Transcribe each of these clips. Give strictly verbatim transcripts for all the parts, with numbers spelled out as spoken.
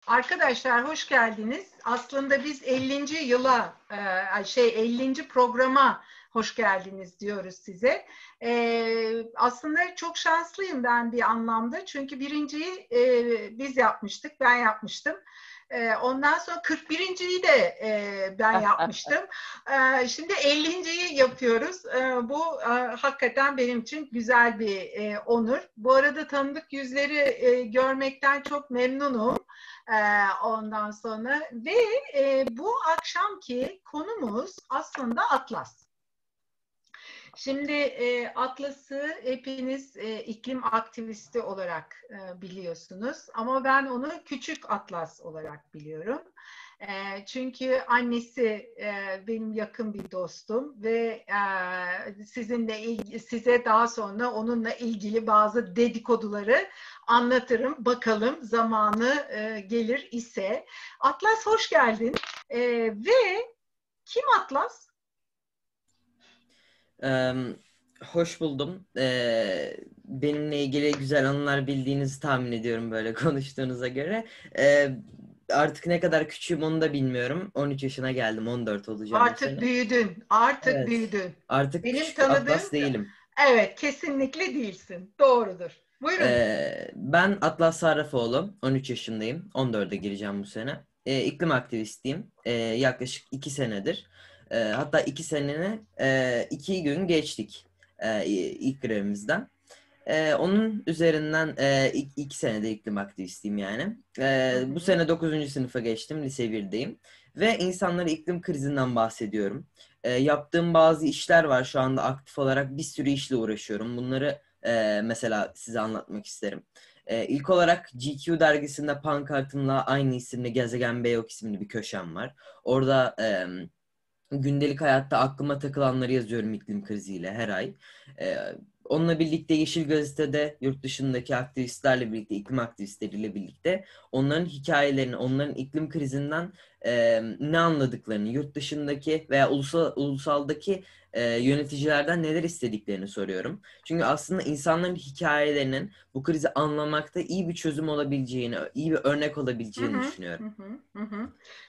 Arkadaşlar hoş geldiniz. Aslında biz ellinci yıla, e, şey ellinci programa hoş geldiniz diyoruz size. E, aslında çok şanslıyım ben bir anlamda. Çünkü birinciyi e, biz yapmıştık, ben yapmıştım. E, ondan sonra kırk birinciyi de e, ben yapmıştım. E, şimdi ellinciyi yapıyoruz. E, bu e, hakikaten benim için güzel bir e, onur. Bu arada tanıdık yüzleri e, görmekten çok memnunum. Ee, ondan sonra ve e, bu akşamki konumuz aslında Atlas. Şimdi e, Atlas'ı hepiniz e, iklim aktivisti olarak e, biliyorsunuz ama ben onu Küçük Atlas olarak biliyorum. E, çünkü annesi e, benim yakın bir dostum ve e, sizinle ilgili, size daha sonra onunla ilgili bazı dedikoduları anlatırım. Bakalım zamanı e, gelir ise. Atlas hoş geldin. E, ve kim Atlas? Ee, Hoş buldum. Ee, benimle ilgili güzel anılar bildiğinizi tahmin ediyorum böyle konuştuğunuza göre. Ee, Artık ne kadar küçüğüm onu da bilmiyorum. on üç yaşına geldim, on dört olacağım bu Artık sene. büyüdün, artık Evet. büyüdün. Artık Benim küçük tanıdığım, Atlas değilim. evet kesinlikle değilsin. Doğrudur. Buyurun. Ee, ben Atlas Sarrafoğlu, on üç yaşındayım. on dörde gireceğim bu sene. Ee, iklim aktivistiyim. Ee, yaklaşık iki senedir. Ee, hatta iki seneni e, iki gün geçtik e, ilk grevimizden. Ee, onun üzerinden e, iki, iki senede iklim aktivistiyim yani. Hı Ee, bu hı. sene dokuzuncu sınıfa geçtim, lise birdeyim. Ve insanlara iklim krizinden bahsediyorum. Ee, yaptığım bazı işler var şu anda aktif olarak bir sürü işle uğraşıyorum. Bunları e, mesela size anlatmak isterim. Ee, ilk olarak G Q dergisinde pankartımla aynı isimli Gezegen B yok isimli bir köşem var. Orada e, gündelik hayatta aklıma takılanları yazıyorum iklim kriziyle her ay. Ee, Onunla birlikte Yeşil Gazete'de yurt dışındaki aktivistlerle birlikte, iklim aktivistleriyle birlikte onların hikayelerini, onların iklim krizinden e, ne anladıklarını, yurt dışındaki veya ulusal, ulusaldaki e, yöneticilerden neler istediklerini soruyorum. Çünkü aslında insanların hikayelerinin bu krizi anlamakta iyi bir çözüm olabileceğini, iyi bir örnek Hı olabileceğini hı. düşünüyorum. Hı hı. Hı hı.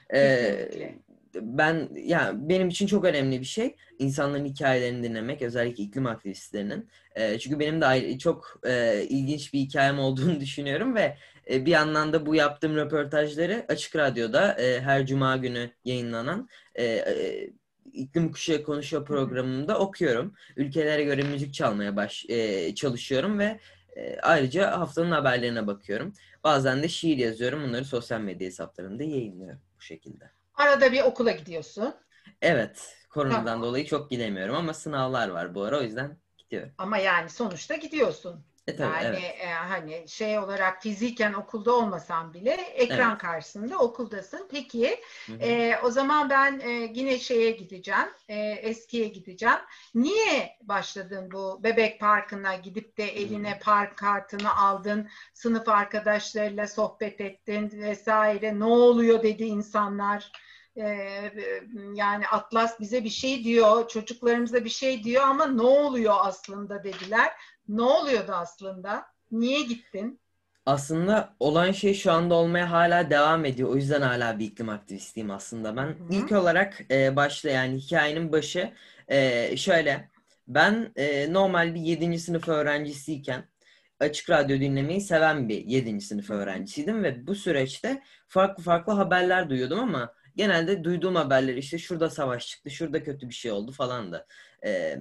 Ee, Kesinlikle. Ben ya benim için çok önemli bir şey insanların hikayelerini dinlemek, özellikle iklim aktivistlerinin. Ee, çünkü benim de ayrı- çok e, ilginç bir hikayem olduğunu düşünüyorum ve e, bir yandan da bu yaptığım röportajları Açık Radyo'da e, her Cuma günü yayınlanan e, e, İklim Kuşağı Konuşuyor Hı hı. programında okuyorum. Ülkelere göre müzik çalmaya baş e, çalışıyorum ve e, ayrıca haftanın haberlerine bakıyorum. Bazen de şiir yazıyorum. Bunları sosyal medya hesaplarımda yayınlıyorum bu şekilde. Arada bir okula gidiyorsun. Evet, koronadan Tamam. dolayı çok gidemiyorum ama sınavlar var bu ara o yüzden gidiyorum. Ama yani sonuçta gidiyorsun. E tabii, Yani evet. e, hani şey olarak fiziken okulda olmasan bile ekran Evet. karşısında okuldasın. Peki Hı hı. e, o zaman ben e, yine şeye gideceğim, e, eskiye gideceğim. Niye başladın bu bebek parkına gidip de Hı hı. eline park kartını aldın, sınıf arkadaşlarıyla sohbet ettin vesaire. Ne oluyor dedi insanlar. Ee, yani Atlas bize bir şey diyor, çocuklarımıza bir şey diyor ama ne oluyor aslında dediler. Ne oluyordu aslında? Niye gittin? Aslında olan şey şu anda olmaya hala devam ediyor. O yüzden hala bir iklim aktivistiyim aslında Hı ben. İlk hı, olarak e, başta yani hikayenin başı e, şöyle. Ben e, normal bir yedinci sınıf öğrencisiyken Açık Radyo dinlemeyi seven bir yedinci sınıf hı hı, öğrencisiydim ve bu süreçte farklı farklı haberler duyuyordum ama genelde duyduğum haberler işte şurada savaş çıktı, şurada kötü bir şey oldu falan da. E,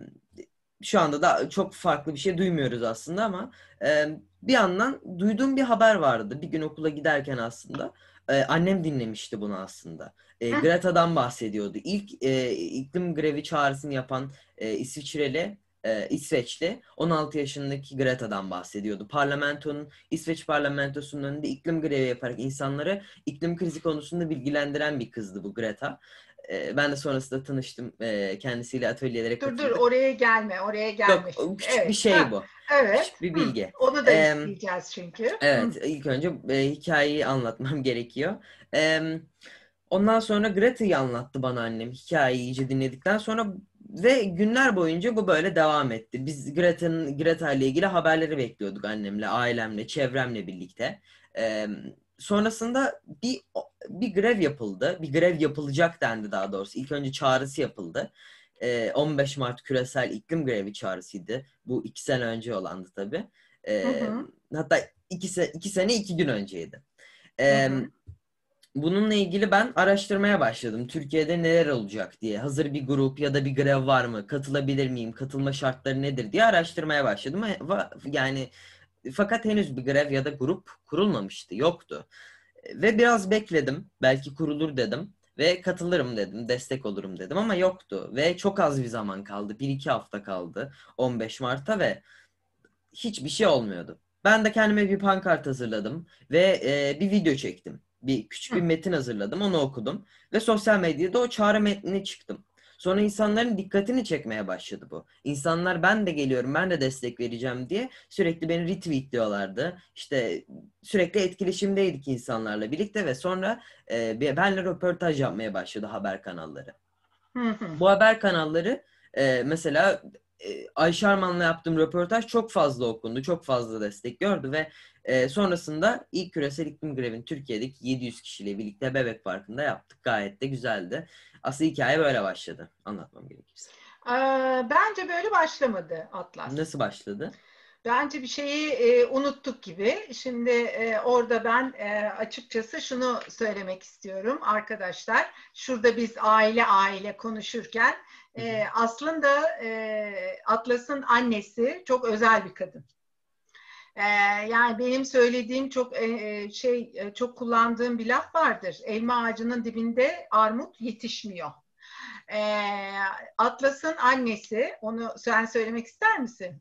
Şu anda da çok farklı bir şey duymuyoruz aslında ama e, bir yandan duyduğum bir haber vardı. Bir gün okula giderken aslında e, annem dinlemişti bunu aslında. E, hı Greta'dan bahsediyordu. İlk e, iklim grevi çağrısını yapan e, İsviçreli, e, İsveçli on altı yaşındaki Greta'dan bahsediyordu. Parlamentonun, İsveç parlamentosunun önünde iklim grevi yaparak insanları iklim krizi konusunda bilgilendiren bir kızdı bu Greta. E, ben de sonrasında tanıştım. E, kendisiyle atölyelere Dur dur katıldık. oraya gelme, oraya Yok, gelme o şimdi. küçük bir Evet, şey ha, bu. evet. Küçük bir Hı, bilgi. onu da Ee, isteyeceğiz çünkü. Hı, evet, ilk önce e, hikayeyi anlatmam gerekiyor. Ee, Ondan sonra Greta'yı anlattı bana annem. Hikayeyi iyice dinledikten sonra ve günler boyunca bu böyle devam etti. Biz Greta'nın Greta ile ilgili haberleri bekliyorduk annemle, ailemle, çevremle birlikte. sonrasında bir bir grev yapıldı. Bir grev yapılacak dendi daha doğrusu. İlk önce çağrısı yapıldı. Ee, on beş Mart Küresel İklim Grevi çağrısıydı. Bu iki sene önce olandı tabii. Hı Ee, hı. hatta iki, se iki sene iki gün önceydi. Hı Ee, hı. bununla ilgili ben araştırmaya başladım. Türkiye'de neler olacak diye. Hazır bir grup ya da bir grev var mı? Katılabilir miyim? Katılma şartları nedir diye araştırmaya başladım. Yani fakat henüz bir grev ya da grup kurulmamıştı, yoktu. Ve biraz bekledim. Belki kurulur dedim. Ve katılırım dedim. Destek olurum dedim ama yoktu. Ve çok az bir zaman kaldı. Bir iki hafta kaldı on beş Mart'a ve hiçbir şey olmuyordu. Ben de kendime bir pankart hazırladım. Ve e, bir video çektim. Bir küçük bir Hı. metin hazırladım. Onu okudum. Ve sosyal medyada o çağrı metnine çıktım. Sonra insanların dikkatini çekmeye başladı bu. İnsanlar ben de geliyorum, ben de destek vereceğim diye sürekli beni retweetliyorlardı. İşte sürekli etkileşimdeydik insanlarla birlikte ve sonra e, benle röportaj yapmaya başladı haber kanalları. Hı hı. Bu haber kanalları e, mesela e, Ayşe Arman'la yaptığım röportaj çok fazla okundu, çok fazla destek gördü ve e, sonrasında ilk küresel iklim grevini Türkiye'deki yedi yüz kişiyle birlikte Bebek Parkı'nda yaptık. Gayet de güzeldi. Aslında hikaye böyle başladı. Anlatmam gerekirse. Ee, bence böyle başlamadı Atlas. Nasıl başladı? Bence bir şeyi e, unuttuk gibi. Şimdi e, orada ben e, açıkçası şunu söylemek istiyorum arkadaşlar. Şurada biz aile aile konuşurken Hı hı. e, aslında e, Atlas'ın annesi çok özel bir kadın. E, yani benim söylediğim çok e, şey e, çok kullandığım bir laf vardır. Elma ağacının dibinde armut yetişmiyor. E, Atlas'ın annesi, onu sen söylemek ister misin?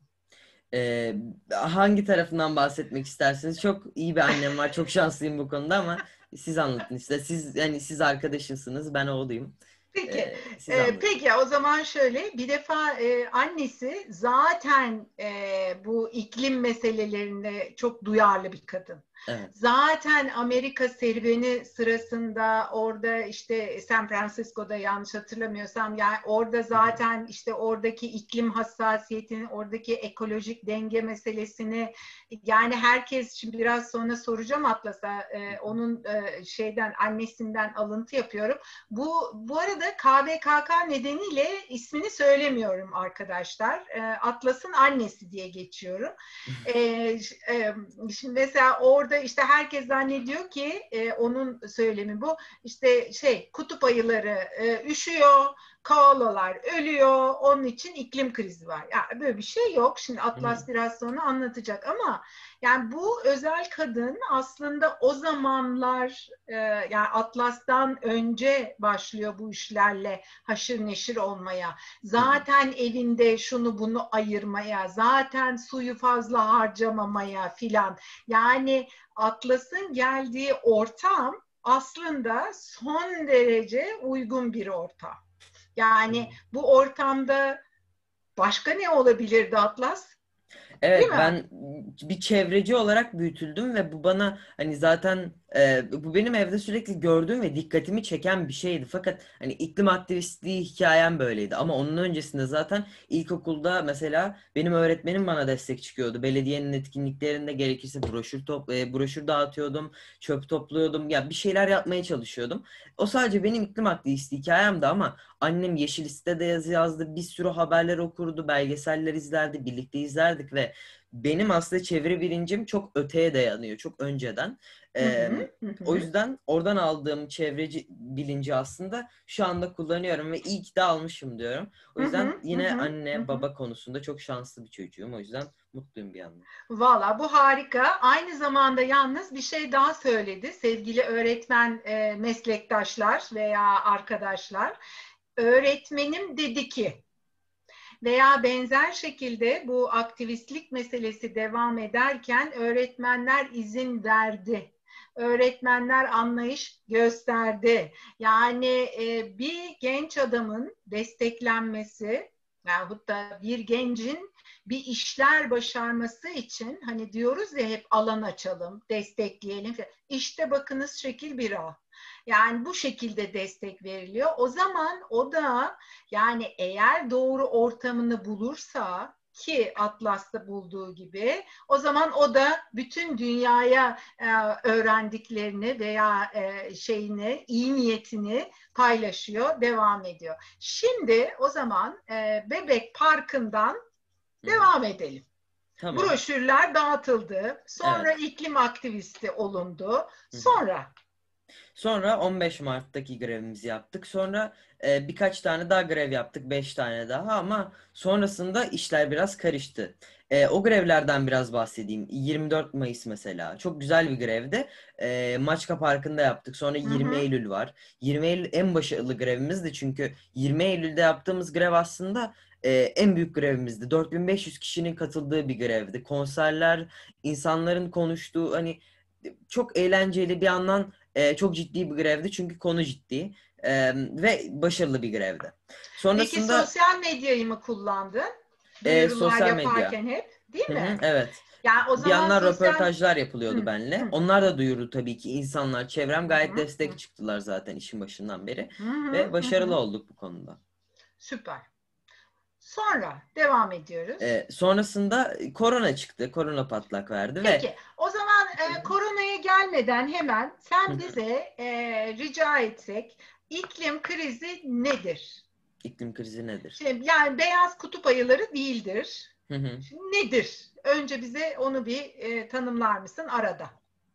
Ee, hangi tarafından bahsetmek istersiniz? Çok iyi bir annem var. Çok şanslıyım bu konuda ama siz anlatın işte. Siz yani siz arkadaşımsınız. Ben oğluyum. Peki, Ee, siz e, anlatın. peki o zaman şöyle bir defa e, annesi zaten e, bu iklim meselelerinde çok duyarlı bir kadın. Evet. Zaten Amerika serüveni sırasında orada işte San Francisco'da yanlış hatırlamıyorsam yani orada Hı hı. zaten işte oradaki iklim hassasiyetini, oradaki ekolojik denge meselesini yani herkes şimdi biraz sonra soracağım Atlas'a Hı e, hı. onun e, şeyden annesinden alıntı yapıyorum. Bu bu arada K V K K nedeniyle ismini söylemiyorum arkadaşlar. E, Atlas'ın annesi diye geçiyorum. E, e, Şimdi mesela orada işte herkes zannediyor ki e, onun söylemi bu. İşte şey kutup ayıları e, üşüyor, koalalar ölüyor. Onun için iklim krizi var. Yani böyle bir şey yok. Şimdi Hı hı. Atlas biraz sonra anlatacak ama yani bu özel kadın aslında o zamanlar e, yani Atlas'tan önce başlıyor bu işlerle haşır neşir olmaya. Hı hı. Zaten evinde şunu bunu ayırmaya, zaten suyu fazla harcamamaya filan. Yani Atlas'ın geldiği ortam aslında son derece uygun bir ortam. Hı hı. Yani bu ortamda başka ne olabilirdi Atlas? Değil Evet, mi? ben bir çevreci olarak büyütüldüm ve bu bana hani zaten e, bu benim evde sürekli gördüğüm ve dikkatimi çeken bir şeydi. Fakat hani iklim aktivistliği hikayem böyleydi ama onun öncesinde zaten ilkokulda mesela benim öğretmenim bana destek çıkıyordu. Belediyenin etkinliklerinde gerekirse broşür top, e, broşür dağıtıyordum, çöp topluyordum. Ya bir şeyler yapmaya çalışıyordum. O sadece benim iklim aktivisti hikayemdi ama annem Yeşil Liste'de yazı yazdı, bir sürü haberler okurdu, belgeseller izlerdi, birlikte izlerdik ve benim aslında çevre bilincim çok öteye dayanıyor, çok önceden. Hı Ee, hı, hı o hı, yüzden oradan aldığım çevreci bilinci aslında şu anda kullanıyorum ve iyi ki de almışım diyorum. O hı yüzden hı, hı yine hı, hı anne hı. baba konusunda çok şanslı bir çocuğum. O yüzden mutluyum bir yandan. Valla bu harika. Aynı zamanda yalnız bir şey daha söyledi sevgili öğretmen e, meslektaşlar veya arkadaşlar. Öğretmenim dedi ki veya benzer şekilde bu aktivistlik meselesi devam ederken öğretmenler izin verdi. Öğretmenler anlayış gösterdi. Yani e, bir genç adamın desteklenmesi yahut da bir gencin bir işler başarması için hani diyoruz ya hep alan açalım, destekleyelim. İşte bakınız şekil bir ağ. Yani bu şekilde destek veriliyor. O zaman o da yani eğer doğru ortamını bulursa ki Atlas'ta bulduğu gibi, o zaman o da bütün dünyaya e, öğrendiklerini veya e, şeyini, iyi niyetini paylaşıyor, devam ediyor. Şimdi o zaman e, Bebek Parkı'ndan Hı hı. devam edelim. Tamam. Broşürler dağıtıldı, sonra Evet. iklim aktivisti olundu, Hı hı. sonra Sonra on beş Mart'taki grevimizi yaptık. Sonra e, birkaç tane daha grev yaptık. Beş tane daha ama sonrasında işler biraz karıştı. E, o grevlerden biraz bahsedeyim. yirmi dört Mayıs mesela. Çok güzel bir grevdi. E, Maçka Parkı'nda yaptık. Sonra hı yirmi hı, Eylül var. yirmi Eylül en başarılı grevimizdi. Çünkü yirmi Eylül'de yaptığımız grev aslında e, en büyük grevimizdi. dört bin beş yüz kişinin katıldığı bir grevdi. Konserler, insanların konuştuğu, hani çok eğlenceli, bir yandan e, çok ciddi bir grevdi çünkü konu ciddi. E, ve başarılı bir grevdi. peki Sonrasında sosyal medyayı mı kullandın? e, Duyurular sosyal medya. yaparken hep, değil Hı hı, mi? evet. Yani o Bir zaman yandan sosyal... röportajlar yapılıyordu Hı, benimle. hı, Onlar da duyurdu tabii ki. İnsanlar, çevrem hı, gayet hı, destek çıktılar zaten işin başından beri. hı, hı, Ve hı, başarılı hı. olduk bu konuda. Süper. Sonra devam ediyoruz. E, sonrasında korona çıktı. Korona patlak verdi ve Peki, o zaman e, koronaya gelmeden hemen hı sen hı, bize e, rica etsek, iklim krizi nedir? iklim krizi nedir? Şimdi, yani beyaz kutup ayıları değildir. Hı hı. Şimdi nedir? Önce bize onu bir e, tanımlar mısın arada?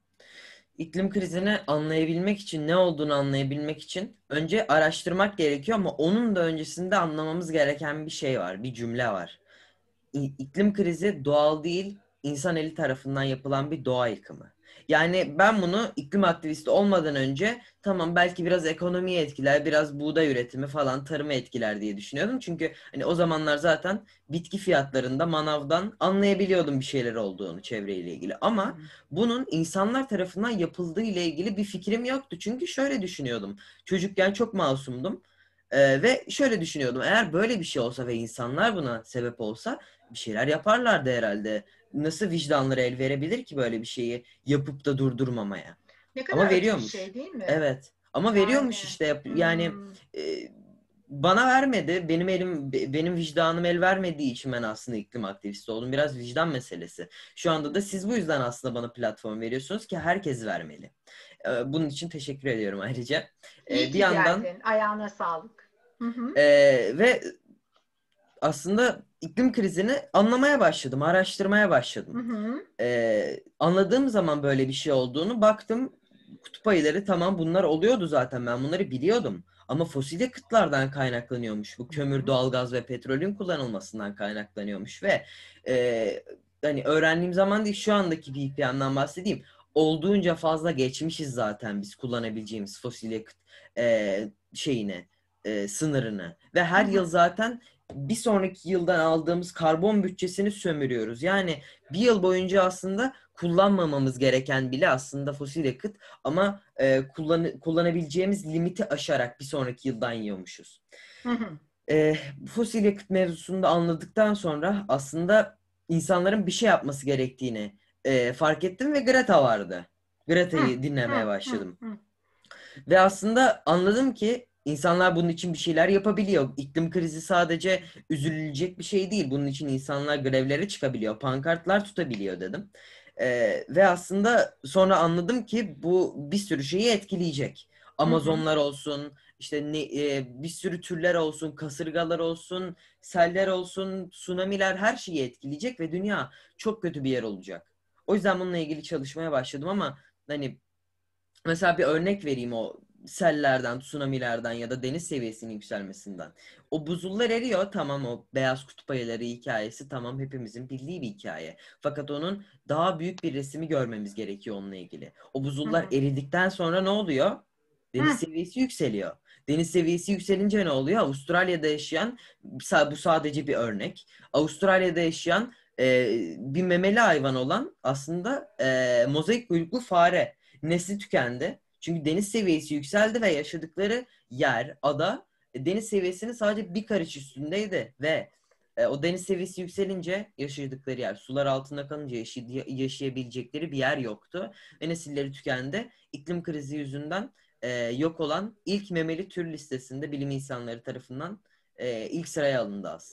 İklim krizini anlayabilmek için, ne olduğunu anlayabilmek için önce araştırmak gerekiyor ama onun da öncesinde anlamamız gereken bir şey var, bir cümle var. İ- İklim krizi doğal değil, insan eli tarafından yapılan bir doğa yıkımı. Yani ben bunu iklim aktivisti olmadan önce tamam belki biraz ekonomiyi etkiler, biraz buğday üretimi falan tarımı etkiler diye düşünüyordum. Çünkü hani o zamanlar zaten bitki fiyatlarında manavdan anlayabiliyordum bir şeyler olduğunu çevreyle ilgili. Hı Ama hı. bunun insanlar tarafından yapıldığı ile ilgili bir fikrim yoktu. Çünkü şöyle düşünüyordum. Çocukken çok masumdum. Ee, ve şöyle düşünüyordum. Eğer böyle bir şey olsa ve insanlar buna sebep olsa bir şeyler yaparlardı herhalde. Nasıl vicdanları el verebilir ki böyle bir şeyi yapıp da durdurmamaya? Ne Ama kadar acı bir veriyormuş. şey değil mi? Evet. Ama veriyormuş Yani işte. Yap- Yani hmm, e, bana vermedi. Benim elim, be- benim vicdanım el vermediği için ben aslında iklim aktivisti oldum. Biraz vicdan meselesi. Şu anda da siz bu yüzden aslında bana platform veriyorsunuz ki herkes vermeli. E, Bunun için teşekkür ediyorum ayrıca. iyi E, Bir ki yandan geldin. Ayağına sağlık. Hı hı. e, ve aslında iklim krizini anlamaya başladım, araştırmaya Hı başladım. hı. Ee, anladığım zaman böyle bir şey olduğunu baktım. Kutup ayıları tamam bunlar oluyordu zaten ben bunları biliyordum. Ama fosil yakıtlardan kaynaklanıyormuş. Bu Hı kömür, hı. doğalgaz ve petrolün kullanılmasından kaynaklanıyormuş ve e, hani öğrendiğim zaman değil şu andaki bir plandan bahsedeyim. Olduğunca fazla geçmişiz zaten biz kullanabileceğimiz fosil yakıt e, şeyine, e, sınırını ve Hı her yıl hı. zaten bir sonraki yıldan aldığımız karbon bütçesini sömürüyoruz. Yani bir yıl boyunca aslında kullanmamamız gereken bile aslında fosil yakıt ama e, kullan kullanabileceğimiz limiti aşarak bir sonraki yıldan yiyormuşuz. Hı hı. E, Fosil yakıt mevzusunu da anladıktan sonra aslında insanların bir şey yapması gerektiğini e, fark ettim ve Greta vardı. Hı Greta'yı dinlemeye hı. Hı başladım. hı. Ve aslında anladım ki insanlar bunun için bir şeyler yapabiliyor. İklim krizi sadece üzülecek bir şey değil. Bunun için insanlar grevlere çıkabiliyor, pankartlar tutabiliyor dedim. Ee, ve aslında sonra anladım ki bu bir sürü şeyi etkileyecek. Hı hı. Amazonlar olsun, işte ne, e, bir sürü türler olsun, kasırgalar olsun, seller olsun, tsunamiler her şeyi etkileyecek ve dünya çok kötü bir yer olacak. O yüzden bununla ilgili çalışmaya başladım ama hani mesela bir örnek vereyim o sellerden, tsunamilerden ya da deniz seviyesinin yükselmesinden. O buzullar eriyor tamam o beyaz kutup ayıları hikayesi tamam hepimizin bildiği bir hikaye. Fakat onun daha büyük bir resmi görmemiz gerekiyor onunla ilgili. O Hı buzullar hı. eridikten sonra ne oluyor? Deniz Hı. seviyesi yükseliyor. Deniz seviyesi yükselince ne oluyor? Avustralya'da yaşayan, bu sadece bir örnek. Avustralya'da yaşayan e, bir memeli hayvan olan aslında e, mozaik kuyruklu fare nesli tükendi. Çünkü deniz seviyesi yükseldi ve yaşadıkları yer, ada e, deniz seviyesinin sadece bir karış üstündeydi ve e, o deniz seviyesi yükselince yaşadıkları yer, sular altında kalınca yaşay- yaşayabilecekleri bir yer yoktu ve nesilleri tükendi. İklim krizi yüzünden e, yok olan ilk memeli tür listesinde bilim insanları tarafından e, ilk sıraya alındı aslında.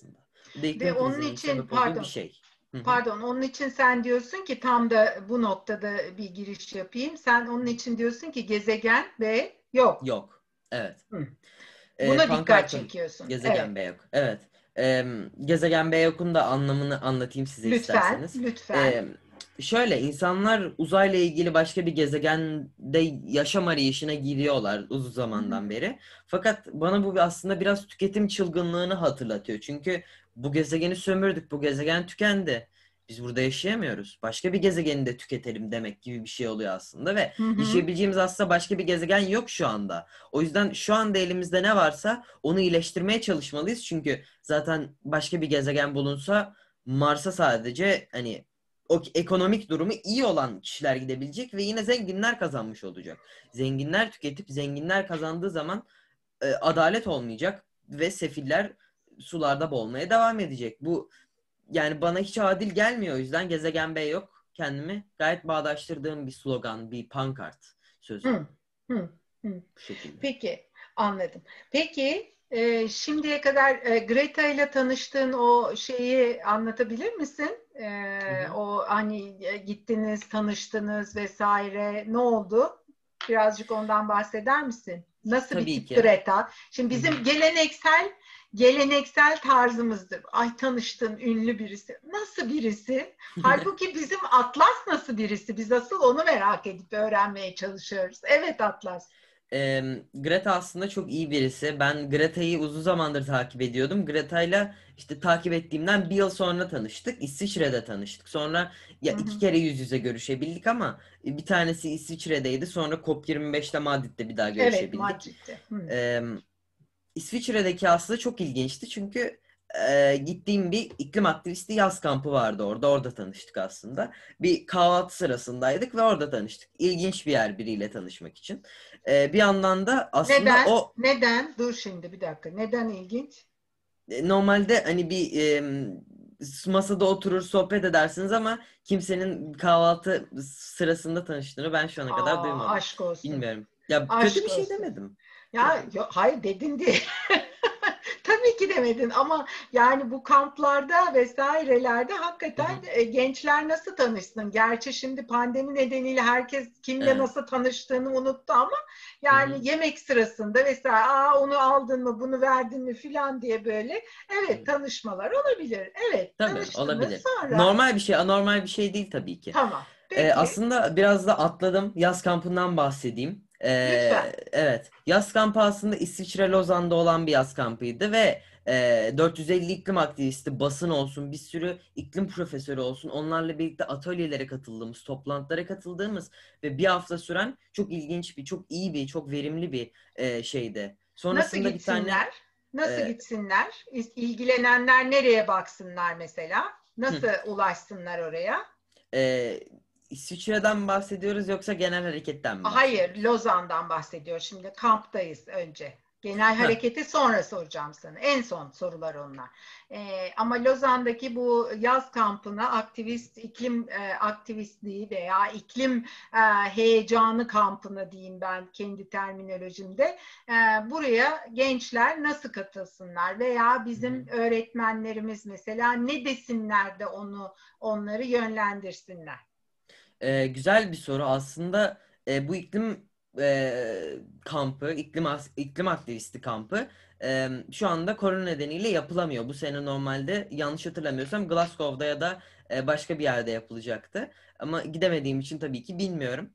Bir de Ve iklim onun krizinin için sebep olduğu bir pardon, şey. Hı hı. pardon onun için sen diyorsun ki tam da bu noktada bir giriş yapayım. Sen onun için diyorsun ki gezegen ve yok. Yok. Evet. Hı. E, Buna dikkat pankartın çekiyorsun. gezegen Evet. B yok. Evet. E, gezegen B yok'un da anlamını anlatayım size Lütfen, isterseniz. lütfen. E, şöyle insanlar uzayla ilgili başka bir gezegende yaşam arayışına giriyorlar uzun Hı hı. zamandan beri. Fakat bana bu aslında biraz tüketim çılgınlığını hatırlatıyor. Çünkü bu gezegeni sömürdük, bu gezegen tükendi. Biz burada yaşayamıyoruz. Başka bir gezegeni de tüketelim demek gibi bir şey oluyor aslında ve Hı hı. yaşayabileceğimiz aslında başka bir gezegen yok şu anda. O yüzden şu anda elimizde ne varsa onu iyileştirmeye çalışmalıyız. Çünkü zaten başka bir gezegen bulunsa Mars'a sadece hani o ekonomik durumu iyi olan kişiler gidebilecek ve yine zenginler kazanmış olacak. Zenginler tüketip zenginler kazandığı zaman e, adalet olmayacak ve sefiller sularda boğulmaya devam edecek. Bu yani bana hiç adil gelmiyor. O yüzden gezegen B yok. Kendimi gayet bağdaştırdığım bir slogan, bir pankart sözü. Hı. Hı. Hı. Bu şekilde. Peki, anladım. Peki, e, şimdiye kadar e, Greta ile tanıştığın o şeyi anlatabilir misin? E, Hı hı. o hani e, gittiniz, tanıştınız vesaire. Ne oldu? Birazcık ondan bahseder misin? Nasıl bir Tabii tip ki. Greta? Şimdi Hı hı. bizim geleneksel geleneksel tarzımızdır. Ay tanıştın ünlü birisi. Nasıl birisi? Halbuki bizim Atlas nasıl birisi? Biz asıl onu merak edip öğrenmeye çalışıyoruz. Evet Atlas. Ee, Greta aslında çok iyi birisi. Ben Greta'yı uzun zamandır takip ediyordum. Greta'yla işte takip ettiğimden bir yıl sonra tanıştık. İsviçre'de tanıştık. Sonra ya Hı iki hı. kere yüz yüze görüşebildik ama bir tanesi İsviçre'deydi. Sonra COP yirmi beşte Madrid'de bir daha Evet, görüşebildik. Madrid'de. Hı. Ee, İsviçre'deki aslında çok ilginçti çünkü e, gittiğim bir iklim aktivisti yaz kampı vardı orada. Orada tanıştık aslında. Bir kahvaltı sırasındaydık ve orada tanıştık. İlginç bir yer biriyle tanışmak için. E, bir yandan da aslında Neden? o Neden? Dur şimdi bir dakika. Neden ilginç? e, normalde hani bir e, masada oturur sohbet edersiniz ama kimsenin kahvaltı sırasında tanıştığını ben şu ana kadar Aa, duymadım. aşk olsun. Bilmiyorum. Ya kötü bir Aşk şey olsun. demedim. Ya Demedim. yo- hayır dedin diye. Tabii ki demedin ama yani bu kamplarda vesairelerde Hı hakikaten hı. e, gençler nasıl tanışsın? Gerçi şimdi pandemi nedeniyle herkes kimle Evet. nasıl tanıştığını unuttu ama Hı yani hı. yemek sırasında vesaire aa onu aldın mı bunu verdin mi filan diye böyle Hı. evet tanışmalar olabilir. Evet Tabii tanıştınız olabilir. sonra Normal bir şey, anormal bir şey değil tabii ki. tamam Ee, peki aslında biraz da atladım. Yaz kampından bahsedeyim. Ee, lütfen. evet. Yaz kampı aslında İsviçre Lozan'da olan bir yaz kampıydı ve e, dört yüz elli iklim aktivisti, basın olsun, bir sürü iklim profesörü olsun, onlarla birlikte atölyelere katıldığımız, toplantılara katıldığımız ve bir hafta süren çok ilginç bir, çok iyi bir, çok verimli bir e, şeydi. Nasıl Sonrasında bir tane gitsinler? Nasıl e, gitsinler? İl- İlgilenenler nereye baksınlar mesela? hı, Nasıl ulaşsınlar oraya? e, İsviçre'den bahsediyoruz yoksa genel hareketten mi Hayır, bahsediyoruz? Lozan'dan bahsediyor. Şimdi kamptayız önce. Genel Ha, hareketi sonra soracağım sana. En son sorular onlar. Ee, ama Lozan'daki bu yaz kampına aktivist iklim e, aktivistliği veya iklim e, heyecanı kampına diyeyim ben kendi terminolojimde. E, buraya gençler nasıl katılsınlar veya hı hı. bizim öğretmenlerimiz mesela ne desinler de onu onları yönlendirsinler. Ee, güzel bir soru. Aslında e, bu iklim e, kampı, iklim as- iklim aktivisti kampı e, şu anda korona nedeniyle yapılamıyor. Bu sene normalde yanlış hatırlamıyorsam Glasgow'da ya da e, başka bir yerde yapılacaktı. Ama gidemediğim için tabii ki bilmiyorum.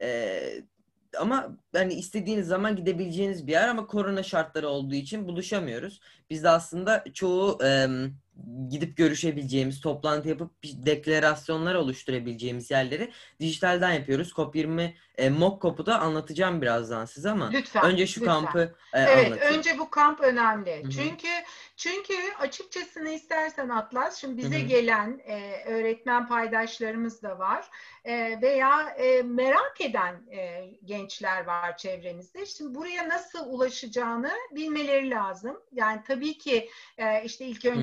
E, ama hani istediğiniz zaman gidebileceğiniz bir yer ama korona şartları olduğu için buluşamıyoruz. Biz de aslında çoğu e, gidip görüşebileceğimiz, toplantı yapıp bir deklarasyonlar oluşturabileceğimiz yerleri dijitalden yapıyoruz. COP yirmi e, mock COP'u da anlatacağım birazdan size ama Lütfen, önce şu lütfen. kampı e, Evet, anlatayım. önce bu kamp önemli. Hı hı, Çünkü çünkü açıkçasını istersen Atlas, şimdi hı bize hı, gelen e, öğretmen paydaşlarımız da var E, veya e, merak eden e, gençler var çevremizde. Şimdi buraya nasıl ulaşacağını bilmeleri lazım. Yani tabii ki e, işte ilk hı önce hı, okuma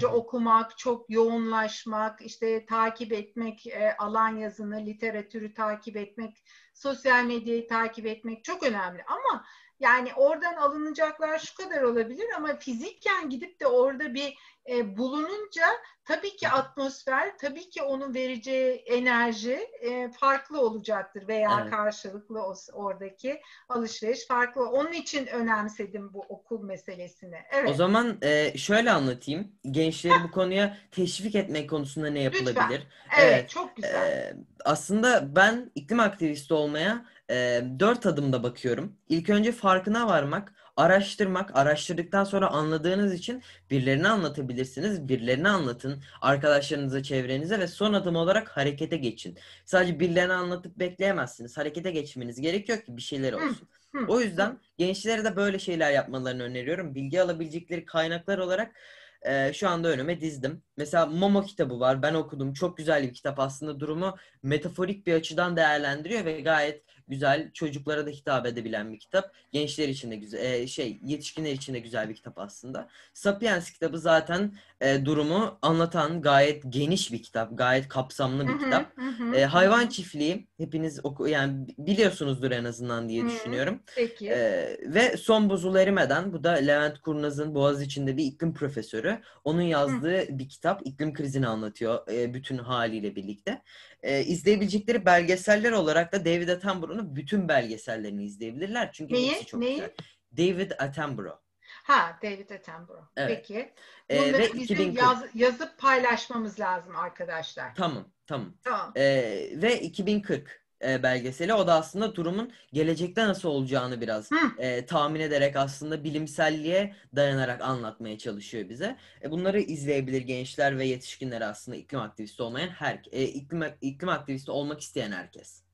okumak, çok yoğunlaşmak, işte takip etmek, e, alan yazını, literatürü takip etmek, sosyal medyayı takip etmek çok önemli. Ama yani oradan alınacaklar şu kadar olabilir ama fizikken gidip de orada bir e, bulununca tabii ki atmosfer, tabii ki onun vereceği enerji e, farklı olacaktır veya Evet. karşılıklı o, oradaki alışveriş farklı. Onun için önemsedim bu okul meselesini. O Evet, zaman e, şöyle anlatayım. Gençleri bu konuya teşvik etmek konusunda ne lütfen. yapılabilir? Evet, Evet. çok güzel. e, Aslında ben iklim aktivisti olmaya e, dört adımda bakıyorum. İlk önce farkına varmak, araştırmak, araştırdıktan sonra anladığınız için birilerine anlatabilirsiniz. Birilerine anlatın, arkadaşlarınıza, çevrenize ve son adım olarak harekete geçin. Sadece birilerine anlatıp bekleyemezsiniz. Harekete geçmeniz gerekiyor ki bir şeyler Hı, olsun. hı, O hı, yüzden gençlere de böyle şeyler yapmalarını öneriyorum. Bilgi alabilecekleri kaynaklar olarak e, şu anda önüme dizdim. Mesela Momo kitabı var. Ben okudum. Çok güzel bir kitap. Aslında durumu metaforik bir açıdan değerlendiriyor ve gayet güzel. Çocuklara da hitap edebilen bir kitap. Gençler için de güzel, e, şey, yetişkinler için de güzel bir kitap aslında. Sapiens kitabı zaten e, durumu anlatan gayet geniş bir kitap. Gayet kapsamlı hı, bir hı, kitap. hı, hı, E, hı, hayvan çiftliği hepiniz oku yani biliyorsunuzdur en azından diye hı. düşünüyorum. Peki. Ee, ve Son Buzul Erimeden, bu da Levent Kurnaz'ın Boğaziçi'nde bir iklim profesörü. Onun Hı. yazdığı bir kitap, iklim krizini anlatıyor e, bütün haliyle birlikte. E, izleyebilecekleri belgeseller olarak da David Attenborough'un bütün belgesellerini izleyebilirler. Çünkü hepsi Neyi? çok güzel. Neyi? David Attenborough. Ha, David Attenborough. Evet. Peki. E, Bunları ve bizim iki bin kırk. yaz, yazıp paylaşmamız lazım arkadaşlar. Tamam, tamam. Tamam. Ee, ve iki bin kırk e, belgeseli, o da aslında durumun gelecekte nasıl olacağını biraz Hı. e, tahmin ederek aslında bilimselliğe dayanarak anlatmaya çalışıyor bize. E, bunları izleyebilir gençler ve yetişkinler, aslında iklim aktivisti olmayan her e, iklim iklim aktivisti olmak isteyen herkes.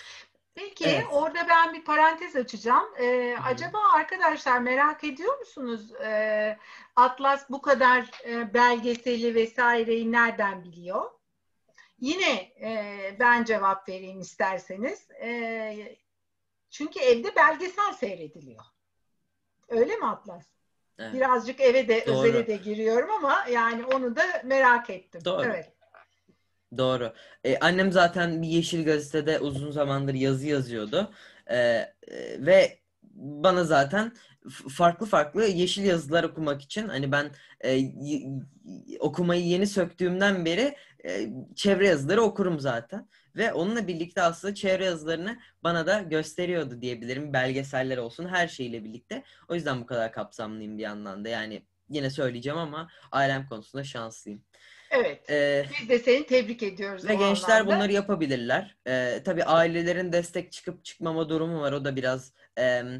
Peki Evet. orada ben bir parantez açacağım. Ee, Hı hı. acaba arkadaşlar merak ediyor musunuz? Ee, Atlas bu kadar e, belgeseli vesaireyi nereden biliyor? Yine e, ben cevap vereyim isterseniz. E, çünkü evde belgesel seyrediliyor. Öyle mi Atlas? Evet. Birazcık eve de özele Doğru. de giriyorum ama yani onu da merak ettim. Doğru. Evet. Doğru. E, annem zaten bir Yeşil Gazete'de uzun zamandır yazı yazıyordu. E, e, ve bana zaten f- farklı farklı yeşil yazılar okumak için, hani ben e, y- y- okumayı yeni söktüğümden beri e, çevre yazıları okurum zaten. Ve onunla birlikte aslında çevre yazılarını bana da gösteriyordu diyebilirim. Belgeseller olsun, her şeyle birlikte. O yüzden bu kadar kapsamlıyım bir yandan da. Yani yine söyleyeceğim ama ailem konusunda şanslıyım. Evet. E, Biz de seni tebrik ediyoruz ve o gençler anlamda. bunları yapabilirler. Ee, tabii ailelerin destek çıkıp çıkmama durumu var. O da biraz em,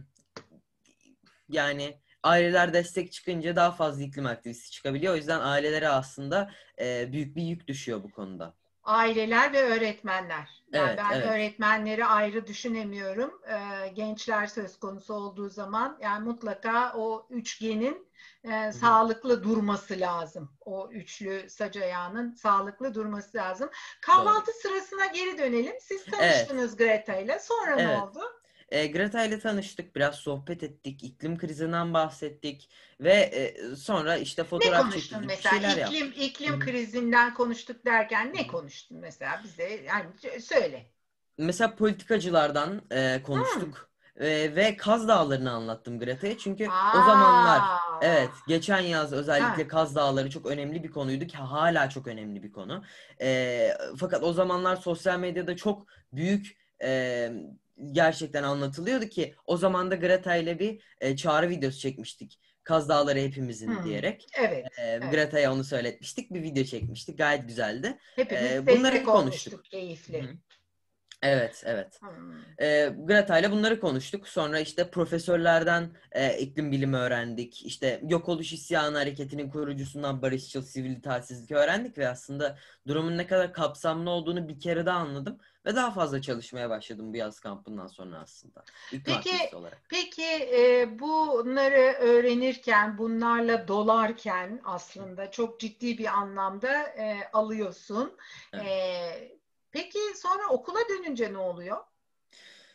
yani aileler destek çıkınca daha fazla iklim aktivisti çıkabiliyor. O yüzden ailelere aslında e, büyük bir yük düşüyor bu konuda. Aileler ve öğretmenler. Yani Evet, ben evet. öğretmenleri ayrı düşünemiyorum. Ee, gençler söz konusu olduğu zaman yani mutlaka o üçgenin e, Hı hı. sağlıklı durması lazım. O üçlü sac ayağının sağlıklı durması lazım. Doğru. Kahvaltı sırasına geri dönelim. Siz Evet, tanıştınız Greta ile. Sonra ne evet. oldu? E, Greta ile tanıştık, biraz sohbet ettik, iklim krizinden bahsettik ve e, sonra işte Ne fotoğraf konuştun çekildik, bir mesela? şeyler İklim yaptık. Hı iklim hı. krizinden konuştuk derken Hı ne hı. konuştun mesela? Bize yani söyle. Mesela politikacılardan e, Hmm. konuştuk. E, ve Kaz Dağları'nı anlattım Greta'ya. Çünkü o zamanlar, Aa. evet, geçen yaz özellikle Ha. Kaz Dağları çok önemli bir konuydu ki hala çok önemli bir konu. E, fakat o zamanlar sosyal medyada çok büyük e, gerçekten anlatılıyordu ki o zaman da Greta ile bir e, çağrı videosu çekmiştik. Kaz Dağları hepimizin Hmm. diyerek. Evet. E, Evet. Greta'ya onu söyletmiştik. Bir video çekmiştik. Gayet güzeldi. Hepimiz E, destek bunları konuştuk. olmuştuk Hı hı. keyifli. Evet, evet. Hmm. E, Greta ile bunları konuştuk. Sonra işte profesörlerden e, iklim bilimi öğrendik. İşte Yok Oluş İsyanı Hareketi'nin kurucusundan barışçıl sivil itaatsizlik öğrendik ve aslında durumun ne kadar kapsamlı olduğunu bir kere daha anladım. Ve daha fazla çalışmaya başladım bu yaz kampından sonra aslında. İklim Peki, aktivisti olarak. peki e, bunları öğrenirken, bunlarla dolarken aslında çok ciddi bir anlamda e, alıyorsun. Evet. E, peki sonra okula dönünce ne oluyor?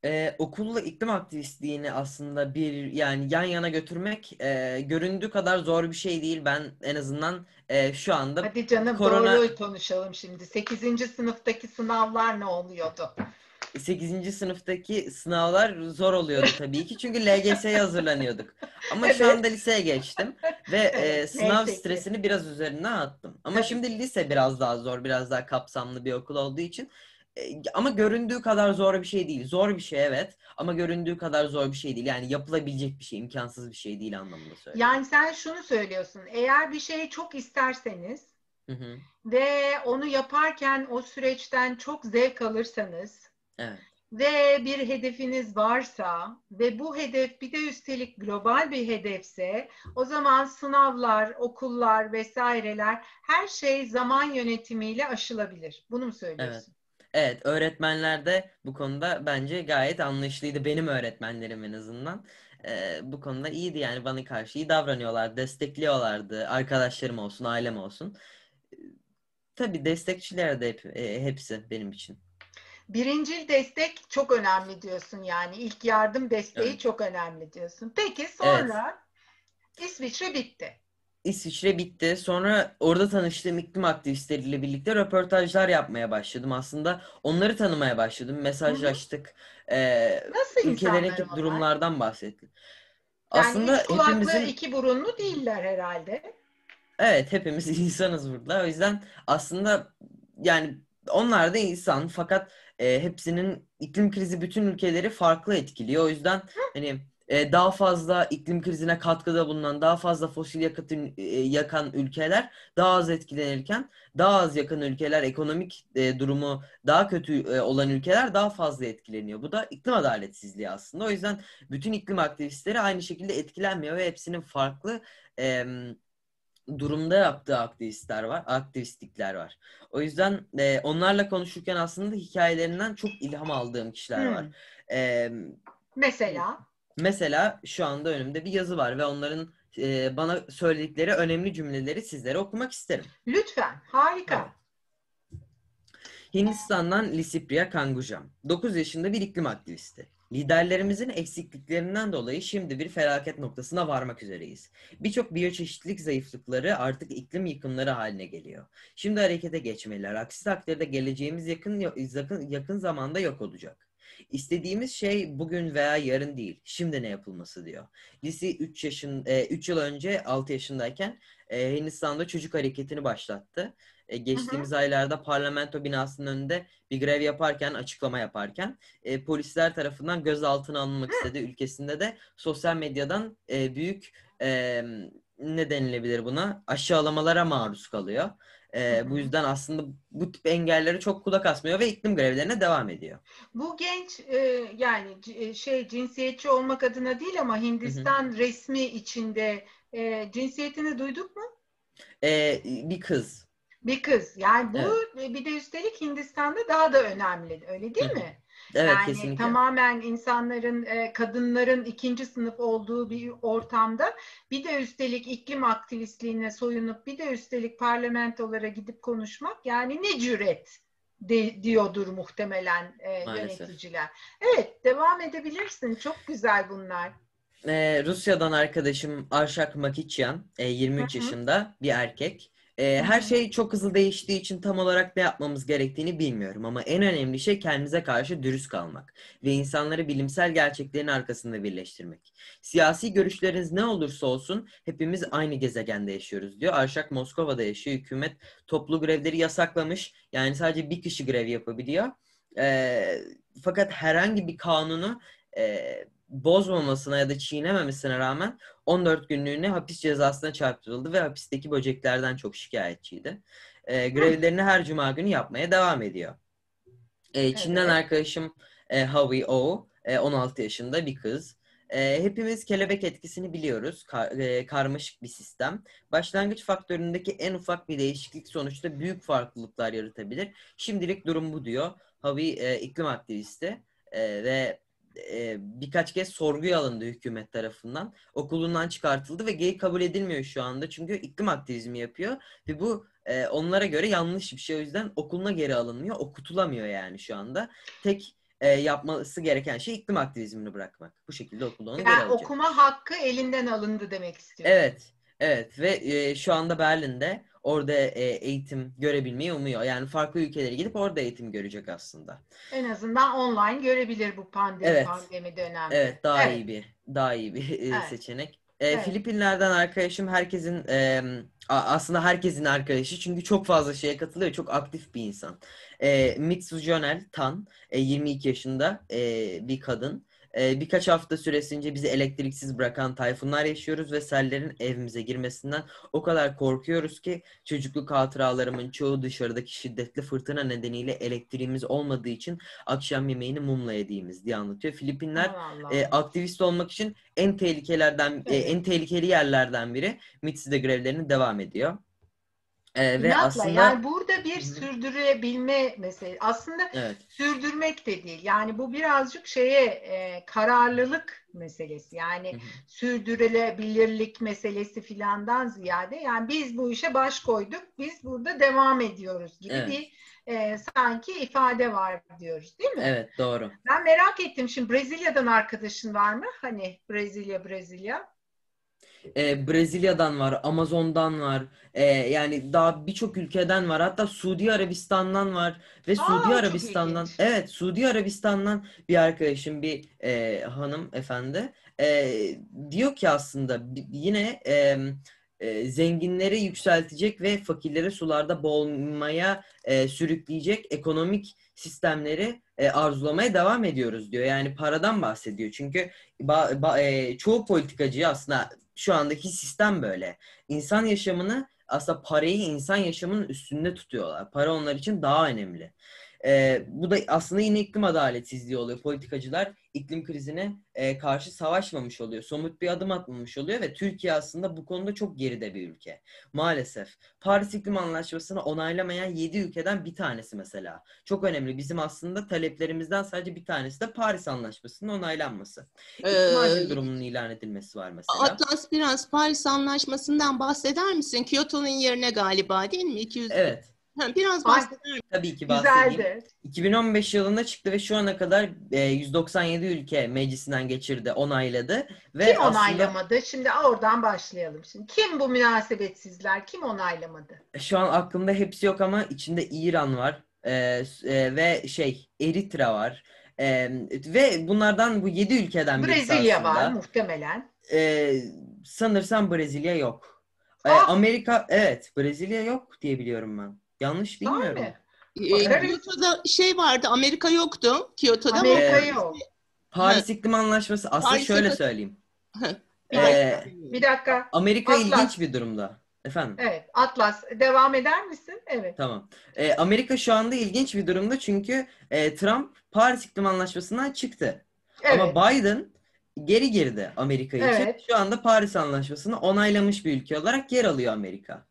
Ee, okulla iklim aktivistliğini aslında bir yani yan yana götürmek e, göründüğü kadar zor bir şey değil. Ben en azından e, şu anda Hadi canım, korona doğruyu konuşalım şimdi. Sekizinci sınıftaki sınavlar ne oluyordu? sekizinci sınıftaki sınavlar zor oluyordu tabii ki. Çünkü L G S'ye hazırlanıyorduk. Ama şu anda Evet. liseye geçtim ve e, Evet, sınav neyse ki. stresini biraz üzerinden attım. Ama Tabii. şimdi lise biraz daha zor, biraz daha kapsamlı bir okul olduğu için. E, ama göründüğü kadar zor bir şey değil. Zor bir şey evet ama göründüğü kadar zor bir şey değil. Yani yapılabilecek bir şey, imkansız bir şey değil anlamında söylüyorum. Yani sen şunu söylüyorsun. Eğer bir şeyi çok isterseniz Hı hı. ve onu yaparken o süreçten çok zevk alırsanız Evet. ve bir hedefiniz varsa ve bu hedef bir de üstelik global bir hedefse, o zaman sınavlar, okullar vesaireler, her şey zaman yönetimiyle aşılabilir. Bunu mu Evet. söylüyorsun? Evet, öğretmenler de bu konuda bence gayet anlayışlıydı. Benim öğretmenlerim en azından. Ee, bu konuda iyiydi yani bana karşı iyi davranıyorlar, destekliyorlardı. Arkadaşlarım olsun, ailem olsun. Ee, tabii destekçiler de hep, e, hepsi benim için. Birincil destek çok önemli diyorsun yani. İlk yardım desteği Evet. çok önemli diyorsun. Peki Evet. sonra İsviçre bitti. İsviçre bitti. Sonra orada tanıştığım iklim aktivistleriyle birlikte röportajlar yapmaya başladım. Aslında onları tanımaya başladım. Hı hı. Mesajlaştık. Ee, Nasıl insanlar ülkelerindeki onlar? durumlardan bahsettik. Yani üç Aslında kulaklı, hepimizin iki burunlu değiller herhalde. evet hepimiz insanız burada. O yüzden aslında yani onlar da insan fakat e, hepsinin iklim krizi bütün ülkeleri farklı etkiliyor. O yüzden hani e, daha fazla iklim krizine katkıda bulunan, daha fazla fosil yakıt ün- e, yakan ülkeler daha az etkilenirken daha az yakan ülkeler, ekonomik e, durumu daha kötü e, olan ülkeler daha fazla etkileniyor. Bu da iklim adaletsizliği aslında. O yüzden bütün iklim aktivistleri aynı şekilde etkilenmiyor ve hepsinin farklı em, durumda yaptığı aktivistler var, aktivistlikler var. O yüzden e, onlarla konuşurken aslında hikayelerinden çok ilham aldığım kişiler var. Hmm. E, Mesela mesela şu anda önümde bir yazı var ve onların e, bana söyledikleri önemli cümleleri sizlere okumak isterim. lütfen, Evet. harika. Hindistan'dan Lisipriya Kangujam. dokuz yaşında bir iklim aktivisti. Liderlerimizin eksikliklerinden dolayı şimdi bir felaket noktasına varmak üzereyiz. Birçok biyoçeşitlilik zayıflıkları artık iklim yıkımları haline geliyor. Şimdi harekete geçmeliler. Aksi takdirde geleceğimiz yakın, yakın, yakın zamanda yok olacak. İstediğimiz şey bugün veya yarın değil. Şimdi ne yapılması diyor. Lisi üç yaşın üç yıl önce altı yaşındayken e, Hindistan'da çocuk hareketini başlattı. E, Hı hı. geçtiğimiz aylarda parlamento binasının önünde bir grev yaparken, açıklama yaparken e, polisler tarafından gözaltına alınmak istedi. Ülkesinde de sosyal medyadan e, büyük e, ne denilebilir buna? Aşağılamalara maruz kalıyor. Hı E, bu hı. yüzden aslında bu tip engellere çok kulak asmıyor ve iklim grevlerine devam ediyor. Bu genç e, yani c- e, şey cinsiyetçi olmak adına değil ama Hı hı. Hindistan resmi içinde e, cinsiyetini duyduk mu? E, bir kız. Bir kız. Yani bu Evet. e, bir de üstelik Hindistan'da daha da önemli. Öyle Hı değil hı. mi? Evet Yani kesinlikle. tamamen insanların, e, kadınların ikinci sınıf olduğu bir ortamda bir de üstelik iklim aktivistliğine soyunup bir de üstelik parlamentolara gidip konuşmak, yani ne cüret de, diyordur muhtemelen e, Maalesef. yöneticiler. Evet, devam edebilirsin. Çok güzel bunlar. Ee, Rusya'dan arkadaşım Arshak Makichyan, e, Hı yirmi üç hı, yaşında bir erkek. E, hı her hı. şey çok hızlı değiştiği için tam olarak ne yapmamız gerektiğini bilmiyorum ama en önemli şey kendinize karşı dürüst kalmak ve insanları bilimsel gerçeklerin arkasında birleştirmek. Siyasi görüşleriniz ne olursa olsun hepimiz aynı gezegende yaşıyoruz diyor. Arshak Moskova'da yaşıyor. Hükümet toplu grevleri yasaklamış. Yani sadece bir kişi grev yapabiliyor. E, fakat herhangi bir kanunu e, bozmamasına ya da çiğnememesine rağmen on dört günlüğüne hapis cezasına çarptırıldı ve hapisteki böceklerden çok şikayetçiydi. E, Hı, grevlerini her cuma günü yapmaya devam ediyor. E, Çin'den evet. arkadaşım e, Howie O, e, on altı yaşında bir kız. E, hepimiz kelebek etkisini biliyoruz. Kar- e, karmaşık bir sistem. Başlangıç faktöründeki en ufak bir değişiklik sonuçta büyük farklılıklar yaratabilir. Şimdilik durum bu diyor. Howie e, iklim aktivisti e, ve e, birkaç kez sorguya alındı hükümet tarafından. Okulundan çıkartıldı ve gay kabul edilmiyor şu anda. Çünkü iklim aktivizmi yapıyor ve bu e, onlara göre yanlış bir şey. O yüzden okuluna geri alınmıyor. Okutulamıyor yani şu anda. Tek e, yapması gereken şey iklim aktivizmini bırakmak. Bu şekilde okulda onu geri Yani alacak. okuma hakkı elinden alındı demek istiyorsun. Evet, evet ve e, şu anda Berlin'de orada e, eğitim görebilmeyi umuyor. Yani farklı ülkelere gidip orada eğitim görecek aslında. En azından online görebilir bu pandemi Evet, pandemi dönemde. evet daha Evet, iyi bir daha iyi bir e, evet, seçenek. E, evet. Filipinler'den arkadaşım herkesin e, a- aslında herkesin arkadaşı çünkü çok fazla şeye katılıyor. Çok aktif bir insan. E, Mitsu Jonel Tan e, yirmi iki yaşında e, bir kadın. E, birkaç hafta süresince bizi elektriksiz bırakan tayfunlar yaşıyoruz ve sellerin evimize girmesinden o kadar korkuyoruz ki çocukluk hatıralarımın çoğu dışarıdaki şiddetli fırtına nedeniyle elektriğimiz olmadığı için akşam yemeğini mumla yediğimiz diye anlatıyor. Filipinler Aman e, Allah'ım. aktivist olmak için en tehlikelerden e, Evet. en tehlikeli yerlerden biri. Mitsu'da grevlerine devam ediyor. E, ve İnatla yani aslında burada bir Hı hı. sürdürebilme meselesi. Aslında Evet. sürdürmek de değil. Yani bu birazcık şeye e, kararlılık meselesi. Hı Yani hı. sürdürülebilirlik meselesi filandan ziyade yani biz bu işe baş koyduk. Biz burada devam ediyoruz gibi Evet. bir e, sanki ifade var diyoruz, değil mi? Evet, doğru. Ben merak ettim. Şimdi Brezilya'dan arkadaşın var mı? Hani Brezilya, Brezilya. E, Brezilya'dan var, Amazon'dan var. E, yani daha birçok ülkeden var. Hatta Suudi Arabistan'dan var ve Suudi Aa, çok Arabistan'dan, ilginç. evet, Suudi Arabistan'dan bir arkadaşım, bir e, hanım efendi e, diyor ki aslında bi- yine e, e, zenginleri yükseltecek ve fakirleri sularda boğulmaya e, sürükleyecek ekonomik sistemleri e, arzulamaya devam ediyoruz diyor. Yani paradan bahsediyor. Çünkü ba- ba- e, çoğu politikacı aslında şu andaki sistem böyle. İnsan yaşamını aslında parayı insan yaşamının üstünde tutuyorlar. Para onlar için daha önemli. Ee, bu da aslında yine iklim adaletsizliği oluyor. Politikacılar iklim krizine e, karşı savaşmamış oluyor. Somut bir adım atmamış oluyor ve Türkiye aslında bu konuda çok geride bir ülke. Maalesef. Paris İklim Anlaşması'nı onaylamayan yedi ülkeden bir tanesi mesela. Çok önemli. Bizim aslında taleplerimizden sadece bir tanesi de Paris Anlaşması'nın onaylanması. İklim acil Ee, durumunun ilan edilmesi var mesela. Atlas biraz Paris Anlaşması'ndan bahseder misin? Kyoto'nun yerine galiba değil mi? iki yüz Evet, Ha, biraz Ay, bahseder misin? tabii ki bahsedeyim. güzeldi. iki bin on beş yılında çıktı ve şu ana kadar e, yüz doksan yedi ülke meclisinden geçirdi, onayladı Kim ve aslında onaylamadı? Şimdi oradan başlayalım. Şimdi kim bu münasebetsizler? Kim onaylamadı? şu an aklımda hepsi yok ama içinde İran var e, e, ve şey Eritre var. E, ve bunlardan bu yedi ülkeden birisi Brezilya var aslında. muhtemelen. E, sanırsam Brezilya yok. E, Ah, Amerika, evet, Brezilya yok diye biliyorum ben. Yanlış bilmiyorum. sahi Ee, Evet. bakarız. Kyoto'da şey vardı, Amerika yoktu Kyoto'da ama Amerika E, yok. ha, Paris İklim Anlaşması aslında Paris'e şöyle kat- söyleyeyim. ha, Bir Paris'e E, dakika. Bir katılıyor. dakika. Amerika ilginç Atlas. bir durumda. Efendim? Evet, Atlas. Devam eder misin? Evet. Tamam. E, Amerika şu anda ilginç bir durumda çünkü e, Trump Paris İklim Anlaşması'ndan çıktı. Ama Evet. Biden geri girdi Amerika için. Evet. Şu anda Paris Anlaşması'nı onaylamış bir ülke olarak yer alıyor Amerika.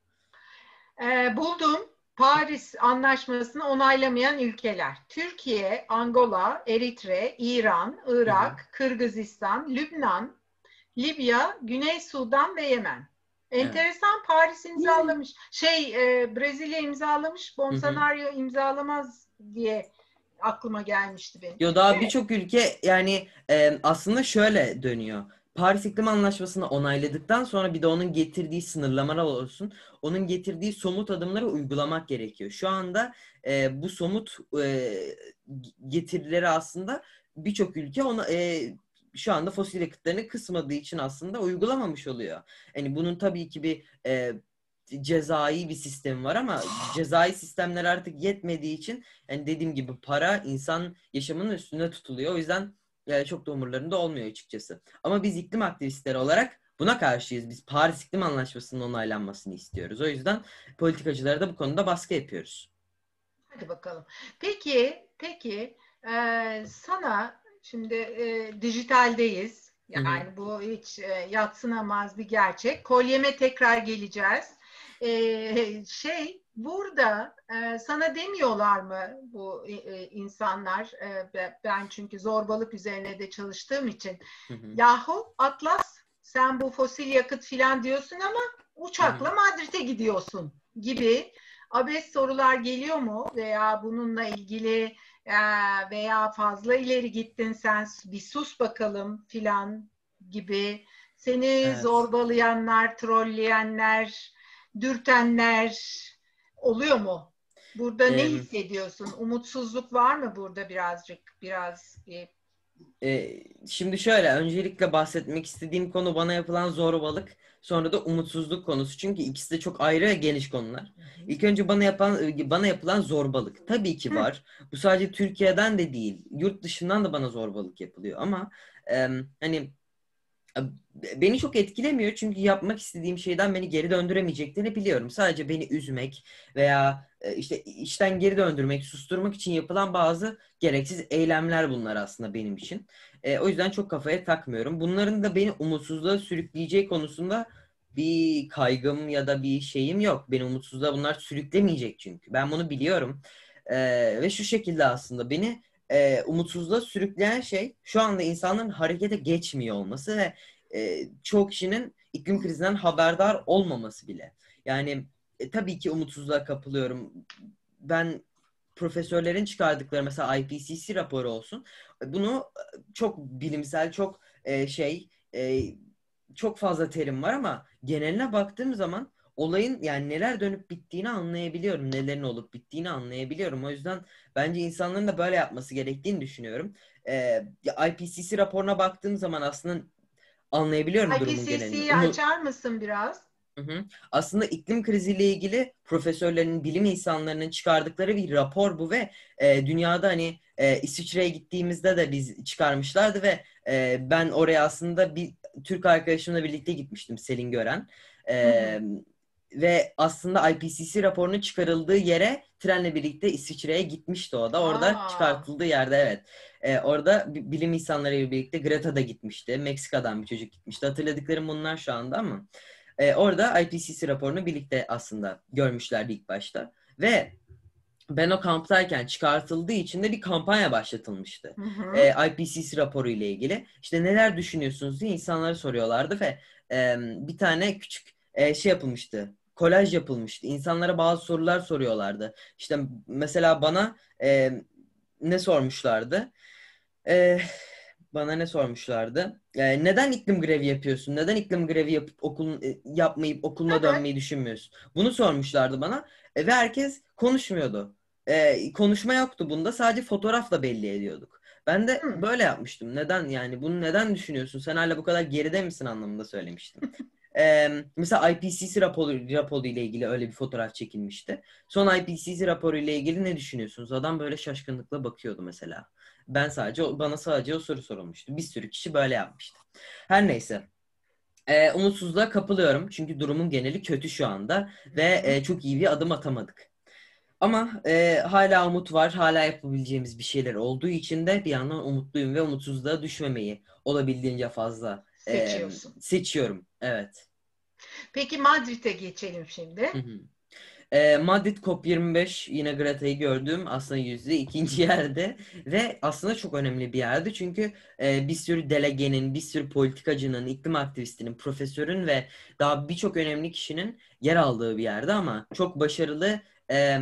Ee, buldum. Paris Anlaşması'nı onaylamayan ülkeler. Türkiye, Angola, Eritre, İran, Hı hı. Irak, Kırgızistan, Lübnan, Libya, Güney Sudan ve Yemen. Evet. Enteresan, Paris imzalamış. Şey e, Brezilya imzalamış. Hı hı. Bolsonaro imzalamaz diye aklıma gelmişti benim. Yo, daha Evet. birçok ülke yani e, aslında şöyle dönüyor. Paris İklim Anlaşması'nı onayladıktan sonra bir de onun getirdiği sınırlamalar olsun. Onun getirdiği somut adımları uygulamak gerekiyor. Şu anda e, bu somut e, getirileri aslında birçok ülke ona e, şu anda fosil yakıtlarını kısmadığı için aslında uygulamamış oluyor. Yani bunun tabii ki bir e, cezai bir sistemi var ama cezai sistemler artık yetmediği için yani dediğim gibi para insan yaşamının üstünde tutuluyor. O yüzden yani çok da umurlarında olmuyor açıkçası. Ama biz iklim aktivistleri olarak buna karşıyız. Biz Paris İklim Anlaşması'nın onaylanmasını istiyoruz. O yüzden politikacılara da bu konuda baskı yapıyoruz. Hadi bakalım. Peki, peki e, sana şimdi e, dijitaldeyiz. Hı hı. Yani bu hiç e, yadsınamaz bir gerçek. Kolyeme tekrar geleceğiz. E, şey burada e, sana demiyorlar mı bu e, insanlar? E, ben çünkü zorbalık üzerine de çalıştığım için. Hı hı. Yahu Atlas sen bu fosil yakıt filan diyorsun ama Hı hı. uçakla Madrid'e gidiyorsun gibi abes sorular geliyor mu veya bununla ilgili e, veya fazla ileri gittin sen, bir sus bakalım filan gibi seni Evet. zorbalayanlar, trolleyenler, dürtenler oluyor mu? Burada ne Em, hissediyorsun? Umutsuzluk var mı burada birazcık? Biraz bir... e, Şimdi şöyle, öncelikle bahsetmek istediğim konu bana yapılan zorbalık, sonra da umutsuzluk konusu. Çünkü ikisi de çok ayrı ve geniş konular. İlk önce bana yapan bana yapılan zorbalık. Tabii ki Hı. var. Bu sadece Türkiye'den de değil, yurt dışından da bana zorbalık yapılıyor. Ama em, hani beni çok etkilemiyor çünkü yapmak istediğim şeyden beni geri döndüremeyeceklerini biliyorum. Sadece beni üzmek veya e, işte işten geri döndürmek, susturmak için yapılan bazı gereksiz eylemler bunlar aslında benim için. E, o yüzden çok kafaya takmıyorum. Bunların da beni umutsuzluğa sürükleyeceği konusunda bir kaygım ya da bir şeyim yok. Beni umutsuzluğa bunlar sürüklemeyecek çünkü. Ben bunu biliyorum. E, ve şu şekilde aslında beni e, umutsuzluğa sürükleyen şey şu anda insanların harekete geçmiyor olması ve e, çoğu kişinin iklim krizinden haberdar olmaması bile. Yani e, tabii ki umutsuzluğa kapılıyorum. Ben profesörlerin çıkardıkları mesela I P C C raporu olsun. Bunu e, çok bilimsel, çok e, şey, e, çok fazla terim var ama geneline baktığım zaman olayın yani neler dönüp bittiğini anlayabiliyorum. Nelerin olup bittiğini anlayabiliyorum. O yüzden bence insanların da böyle yapması gerektiğini düşünüyorum. Ee, I P C C raporuna baktığım zaman aslında anlayabiliyorum durumun genelini. I P C C'yi Umu- açar mısın biraz? Hı hı. Aslında iklim kriziyle ilgili profesörlerin, bilim insanlarının çıkardıkları bir rapor bu ve e, dünyada hani e, İsviçre'ye gittiğimizde de biz çıkarmışlardı ve e, ben oraya aslında bir Türk arkadaşımla birlikte gitmiştim, Selin Gören. Hı hı. E, ve aslında I P C C raporunun çıkarıldığı yere trenle birlikte İsviçre'ye gitmişti o da. Orada Aa. çıkartıldığı yerde evet. E, orada bi- bilim insanlarıyla birlikte Greta da gitmişti. Meksika'dan bir çocuk gitmişti. Hatırladıklarım bunlar şu anda ama. E, orada I P C C raporunu birlikte aslında görmüşlerdi ilk başta. Ve ben o kamptayken çıkartıldığı için de bir kampanya başlatılmıştı. Hı hı. E, I P C C raporu ile ilgili. İşte neler düşünüyorsunuz diye insanlara soruyorlardı ve e, bir tane küçük e, şey yapılmıştı. Kolaj yapılmıştı. İnsanlara bazı sorular soruyorlardı. İşte mesela bana e, ne sormuşlardı? E, Bana ne sormuşlardı? Ee, neden iklim grevi yapıyorsun? Neden iklim grevi yapıp okul e, yapmayıp okuluna Evet. dönmeyi düşünmüyorsun? Bunu sormuşlardı bana. E, ve herkes konuşmuyordu. E, konuşma yoktu bunda. Sadece fotoğrafla belli ediyorduk. Ben de Hı. böyle yapmıştım. Neden yani? Bunu neden düşünüyorsun? Sen hala bu kadar geride misin anlamında söylemiştim. E, mesela I P C C raporu, raporu ile ilgili öyle bir fotoğraf çekilmişti. Son I P C C raporu ile ilgili ne düşünüyorsunuz? Adam böyle şaşkınlıkla bakıyordu mesela. Ben sadece bana sadece o soru sorulmuştu. Bir sürü kişi böyle yapmıştı. Her neyse. Ee, umutsuzluğa kapılıyorum. Çünkü durumun geneli kötü şu anda. Ve Hı. e, çok iyi bir adım atamadık. Ama e, hala umut var. Hala yapabileceğimiz bir şeyler olduğu için de bir yandan umutluyum ve umutsuzluğa düşmemeyi olabildiğince fazla e, Seçiyorsun. seçiyorum. Evet. Peki Madrid'e geçelim Hı şimdi. hı. E, Madrid COP yirmi beş yine Greta'yı gördüğüm aslında yüzde ikinci yerde ve aslında çok önemli bir yerde çünkü e, bir sürü delegenin, bir sürü politikacının, iklim aktivistinin, profesörün ve daha birçok önemli kişinin yer aldığı bir yerde ama çok başarılı e,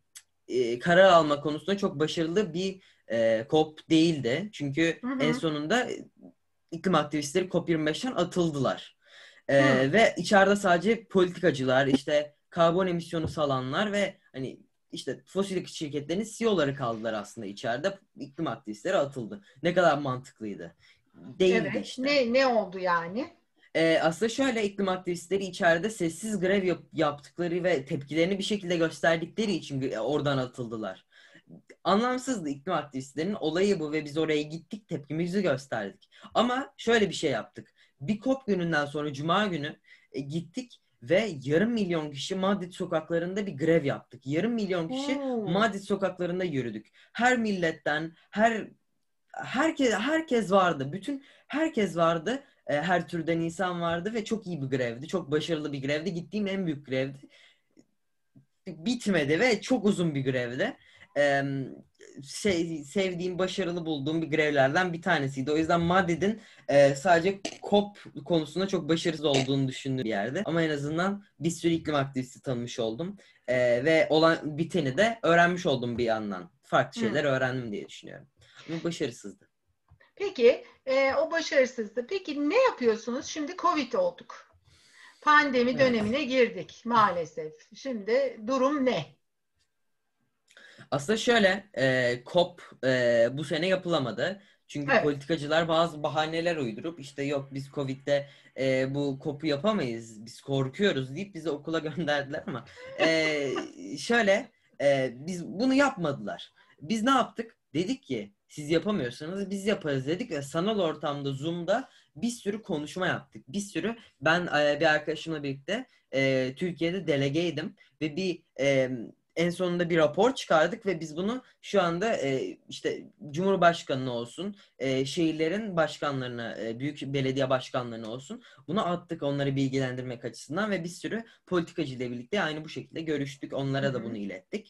e, karar alma konusunda çok başarılı bir e, COP değildi. Çünkü Hı en hı. sonunda iklim aktivistleri COP yirmi beşten atıldılar. Hı. Ee, ve içeride sadece politikacılar, işte karbon emisyonu salanlar ve hani işte fosil şirketlerin C E O'ları kaldılar aslında içeride. İklim aktivistleri atıldı. Ne kadar mantıklıydı. Değildi Evet. işte. Ne ne oldu yani? Ee, aslında şöyle, iklim aktivistleri içeride sessiz grev yap- yaptıkları ve tepkilerini bir şekilde gösterdikleri için gö- oradan atıldılar. Anlamsızdı iklim aktivistlerinin olayı bu ve biz oraya gittik, tepkimizi gösterdik. Ama şöyle bir şey yaptık. Bir COP gününden sonra Cuma günü e, gittik ve yarım milyon kişi Madrid sokaklarında bir grev yaptık. Yarım milyon kişi Oo. Madrid sokaklarında yürüdük. Her milletten, her herkes herkes vardı. Bütün herkes vardı. E, her türden insan vardı ve çok iyi bir grevdi. Çok başarılı bir grevdi. Gittiğim en büyük grevdi. Bitmedi ve çok uzun bir grevdi. Ee, şey, sevdiğim, başarılı bulduğum bir grevlerden bir tanesiydi. O yüzden Madrid'in e, sadece COP konusunda çok başarısız olduğunu düşündüğüm bir yerde. Ama en azından bir sürü iklim aktivisti tanımış oldum. Ee, ve olan biteni de öğrenmiş oldum bir yandan. farklı Hı. şeyler öğrendim diye düşünüyorum. Ama başarısızdı. Peki e, o başarısızdı. Peki ne yapıyorsunuz? Şimdi Covid olduk. Pandemi Evet. dönemine girdik maalesef. Şimdi durum ne? Aslında şöyle, e, COP e, bu sene yapılamadı. Çünkü Evet. politikacılar bazı bahaneler uydurup işte yok biz Covid'de e, bu COP'u yapamayız, biz korkuyoruz deyip bizi okula gönderdiler ama e, şöyle e, biz bunu yapmadılar. Biz ne yaptık? Dedik ki siz yapamıyorsanız biz yaparız dedik ve sanal ortamda Zoom'da bir sürü konuşma yaptık. Bir sürü ben e, bir arkadaşımla birlikte e, Türkiye'de delegeydim ve bir e, en sonunda bir rapor çıkardık ve biz bunu şu anda e, işte Cumhurbaşkanı'na olsun, e, şehirlerin başkanlarına, e, büyük belediye başkanlarına olsun bunu attık onları bilgilendirmek açısından ve bir sürü politikacı ile birlikte aynı bu şekilde görüştük. Hı Onlara da hı. bunu ilettik.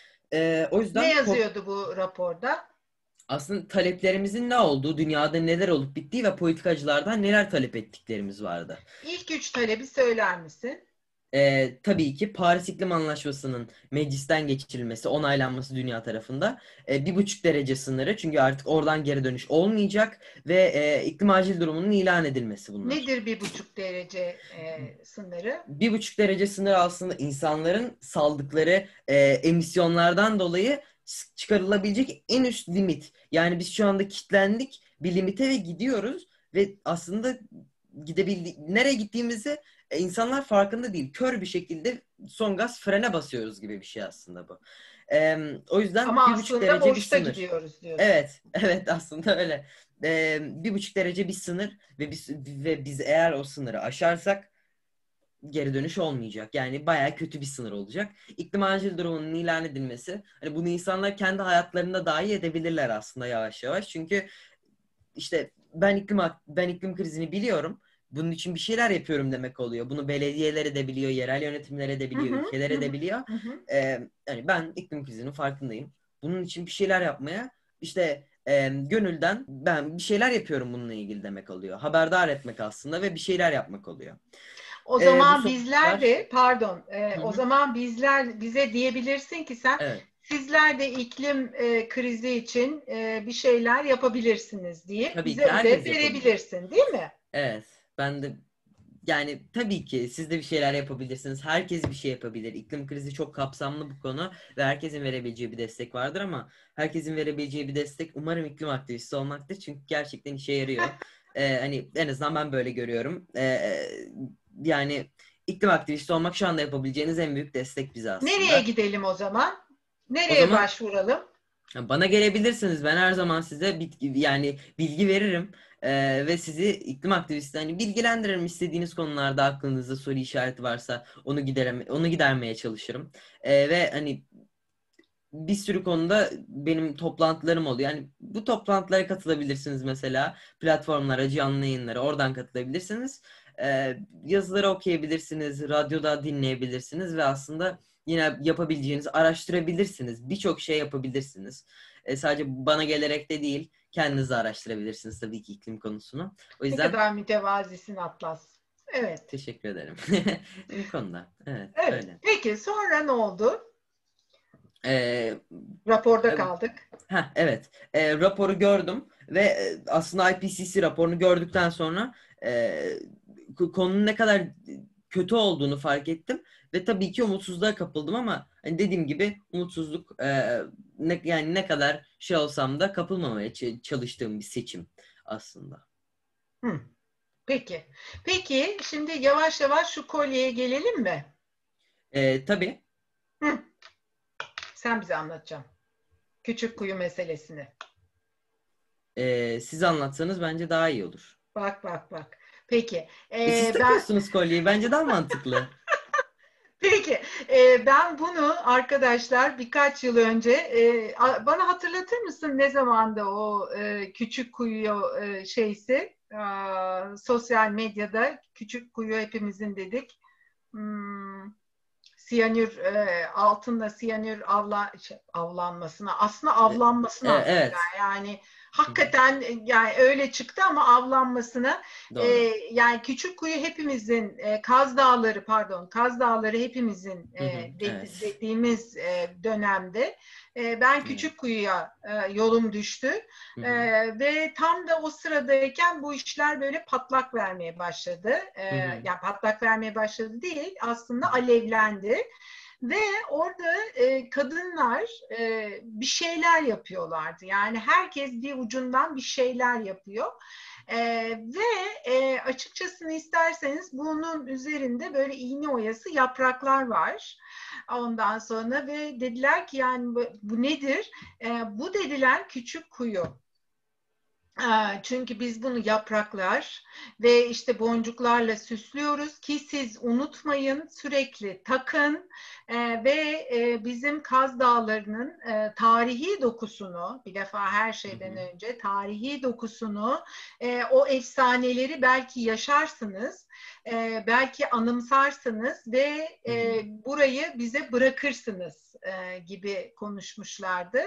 E, o Ne yüzden ko- yazıyordu bu raporda? aslında taleplerimizin ne olduğu, dünyada neler olup bittiği ve politikacılardan neler talep ettiklerimiz vardı. İlk üç talebi söyler misin? Ee, tabii ki Paris İklim Anlaşması'nın meclisten geçirilmesi, onaylanması dünya tarafında. Ee, bir buçuk derece sınırı çünkü artık oradan geri dönüş olmayacak ve e, iklim acil durumunun ilan edilmesi bunlar. Nedir bir buçuk derece e, sınırı? Bir buçuk derece sınırı aslında insanların saldıkları e, emisyonlardan dolayı s- çıkarılabilecek en üst limit. Yani biz şu anda kilitlendik bir limite ve gidiyoruz ve aslında gidebildik nereye gittiğimizi e, insanlar farkında değil. Kör bir şekilde son gaz frene basıyoruz gibi bir şey aslında bu. E, o yüzden Ama bir buçuk aslında derece bir boşta sınır. gidiyoruz diyorsun. Evet, evet aslında öyle. E, bir buçuk derece bir sınır ve biz, ve biz eğer o sınırı aşarsak geri dönüş olmayacak. Yani bayağı kötü bir sınır olacak. İklim acil durumunun ilan edilmesi, hani bunu insanlar kendi hayatlarında dahi edebilirler aslında yavaş yavaş. Çünkü işte ben iklim ben iklim krizini biliyorum. Bunun için bir şeyler yapıyorum demek oluyor. Bunu belediyeler edebiliyor, yerel yönetimler Hı edebiliyor, hı, ülkeler hı hı, edebiliyor. hı hı. Ee, yani ben iklim krizinin farkındayım. Bunun için bir şeyler yapmaya işte e, gönülden ben bir şeyler yapıyorum bununla ilgili demek oluyor. Haberdar etmek aslında ve bir şeyler yapmak oluyor. O Ee, bu zaman bizler sonuçlar de pardon, e, Hı o hı. zaman bizler bize diyebilirsin ki sen Evet. sizler de iklim e, krizi için e, bir şeyler yapabilirsiniz deyip Tabii bize ki ödev herkes yapabilir. verebilirsin, değil mi? Evet. Ben de yani tabii ki siz de bir şeyler yapabilirsiniz. Herkes bir şey yapabilir. İklim krizi çok kapsamlı bu konu ve herkesin verebileceği bir destek vardır ama herkesin verebileceği bir destek umarım iklim aktivisti olmaktır. Çünkü gerçekten işe yarıyor. Ee, hani en azından ben böyle görüyorum. Ee, yani iklim aktivisti olmak şu anda yapabileceğiniz en büyük destek bize Nereye aslında. gidelim o zaman? O Nereye zaman başvuralım? bana gelebilirsiniz. Ben her zaman size bitki, yani bilgi veririm. Ee, ve sizi iklim aktivisti hani bilgilendiririm istediğiniz konularda aklınızda soru işareti varsa onu gidereme, onu gidermeye çalışırım. Ee, ve hani bir sürü konuda benim toplantılarım oluyor. Yani bu toplantılara katılabilirsiniz mesela. Platformlara, canlı yayınlara oradan katılabilirsiniz. Ee, yazıları okuyabilirsiniz, radyoda dinleyebilirsiniz ve aslında yine yapabileceğiniz, araştırabilirsiniz. Birçok şey yapabilirsiniz. Ee, sadece bana gelerek de değil, kendiniz de araştırabilirsiniz tabii ki iklim konusunu. O Ne yüzden kadar mütevazisin Atlas. Evet. teşekkür ederim. Bu konuda. Evet, Evet. öyle. Peki sonra ne oldu? Ee, Raporda kaldık. Ha evet. E, raporu gördüm ve e, aslında I P C C raporunu gördükten sonra e, konunun ne kadar kötü olduğunu fark ettim ve tabii ki umutsuzluğa kapıldım ama hani dediğim gibi umutsuzluk e, ne, yani ne kadar şey olsam da kapılmamaya ç- çalıştığım bir seçim aslında. Hı. Peki. Peki şimdi yavaş yavaş şu kolyeye gelelim mi? E, tabii. Hı. Sen bize anlatacaksın. Küçük kuyu meselesini. E, siz anlatsanız bence daha iyi olur. Bak bak bak. Peki. E, siz Ee, ben takıyorsunuz kolyeyi. Bence daha mantıklı. peki. Ee, ben bunu arkadaşlar birkaç yıl önce e, a- bana hatırlatır mısın ne zamanda o e, küçük kuyu e, şeysi Aa, sosyal medyada küçük kuyu hepimizin dedik. Hmm, siyanür e, altınla siyanür avla, şey, avlanmasına aslında E, e, avlanmasına aslında evet. yani hakikaten yani öyle çıktı ama avlanmasına e, yani Küçükkuyu hepimizin e, Kaz Dağları pardon Kaz Dağları hepimizin e, de, Evet. dediğimiz e, dönemde e, ben Küçükkuyu'ya e, yolum düştü e, ve tam da o sıradayken bu işler böyle patlak vermeye başladı. E, yani patlak vermeye başladı değil, aslında alevlendi. Ve orada e, kadınlar e, bir şeyler yapıyorlardı. Yani herkes bir ucundan bir şeyler yapıyor. E, ve e, açıkçasını isterseniz bunun üzerinde böyle iğne oyası yapraklar var. Ondan sonra ve dediler ki yani bu, bu nedir? E, bu dediler küçük kuyu. Çünkü biz bunu yapraklar ve işte boncuklarla süslüyoruz ki siz unutmayın, sürekli takın e, ve e, bizim Kaz Dağları'nın e, tarihi dokusunu, bir defa her şeyden önce tarihi dokusunu, e, o efsaneleri belki yaşarsınız, e, belki anımsarsınız ve e, burayı bize bırakırsınız e, gibi konuşmuşlardı.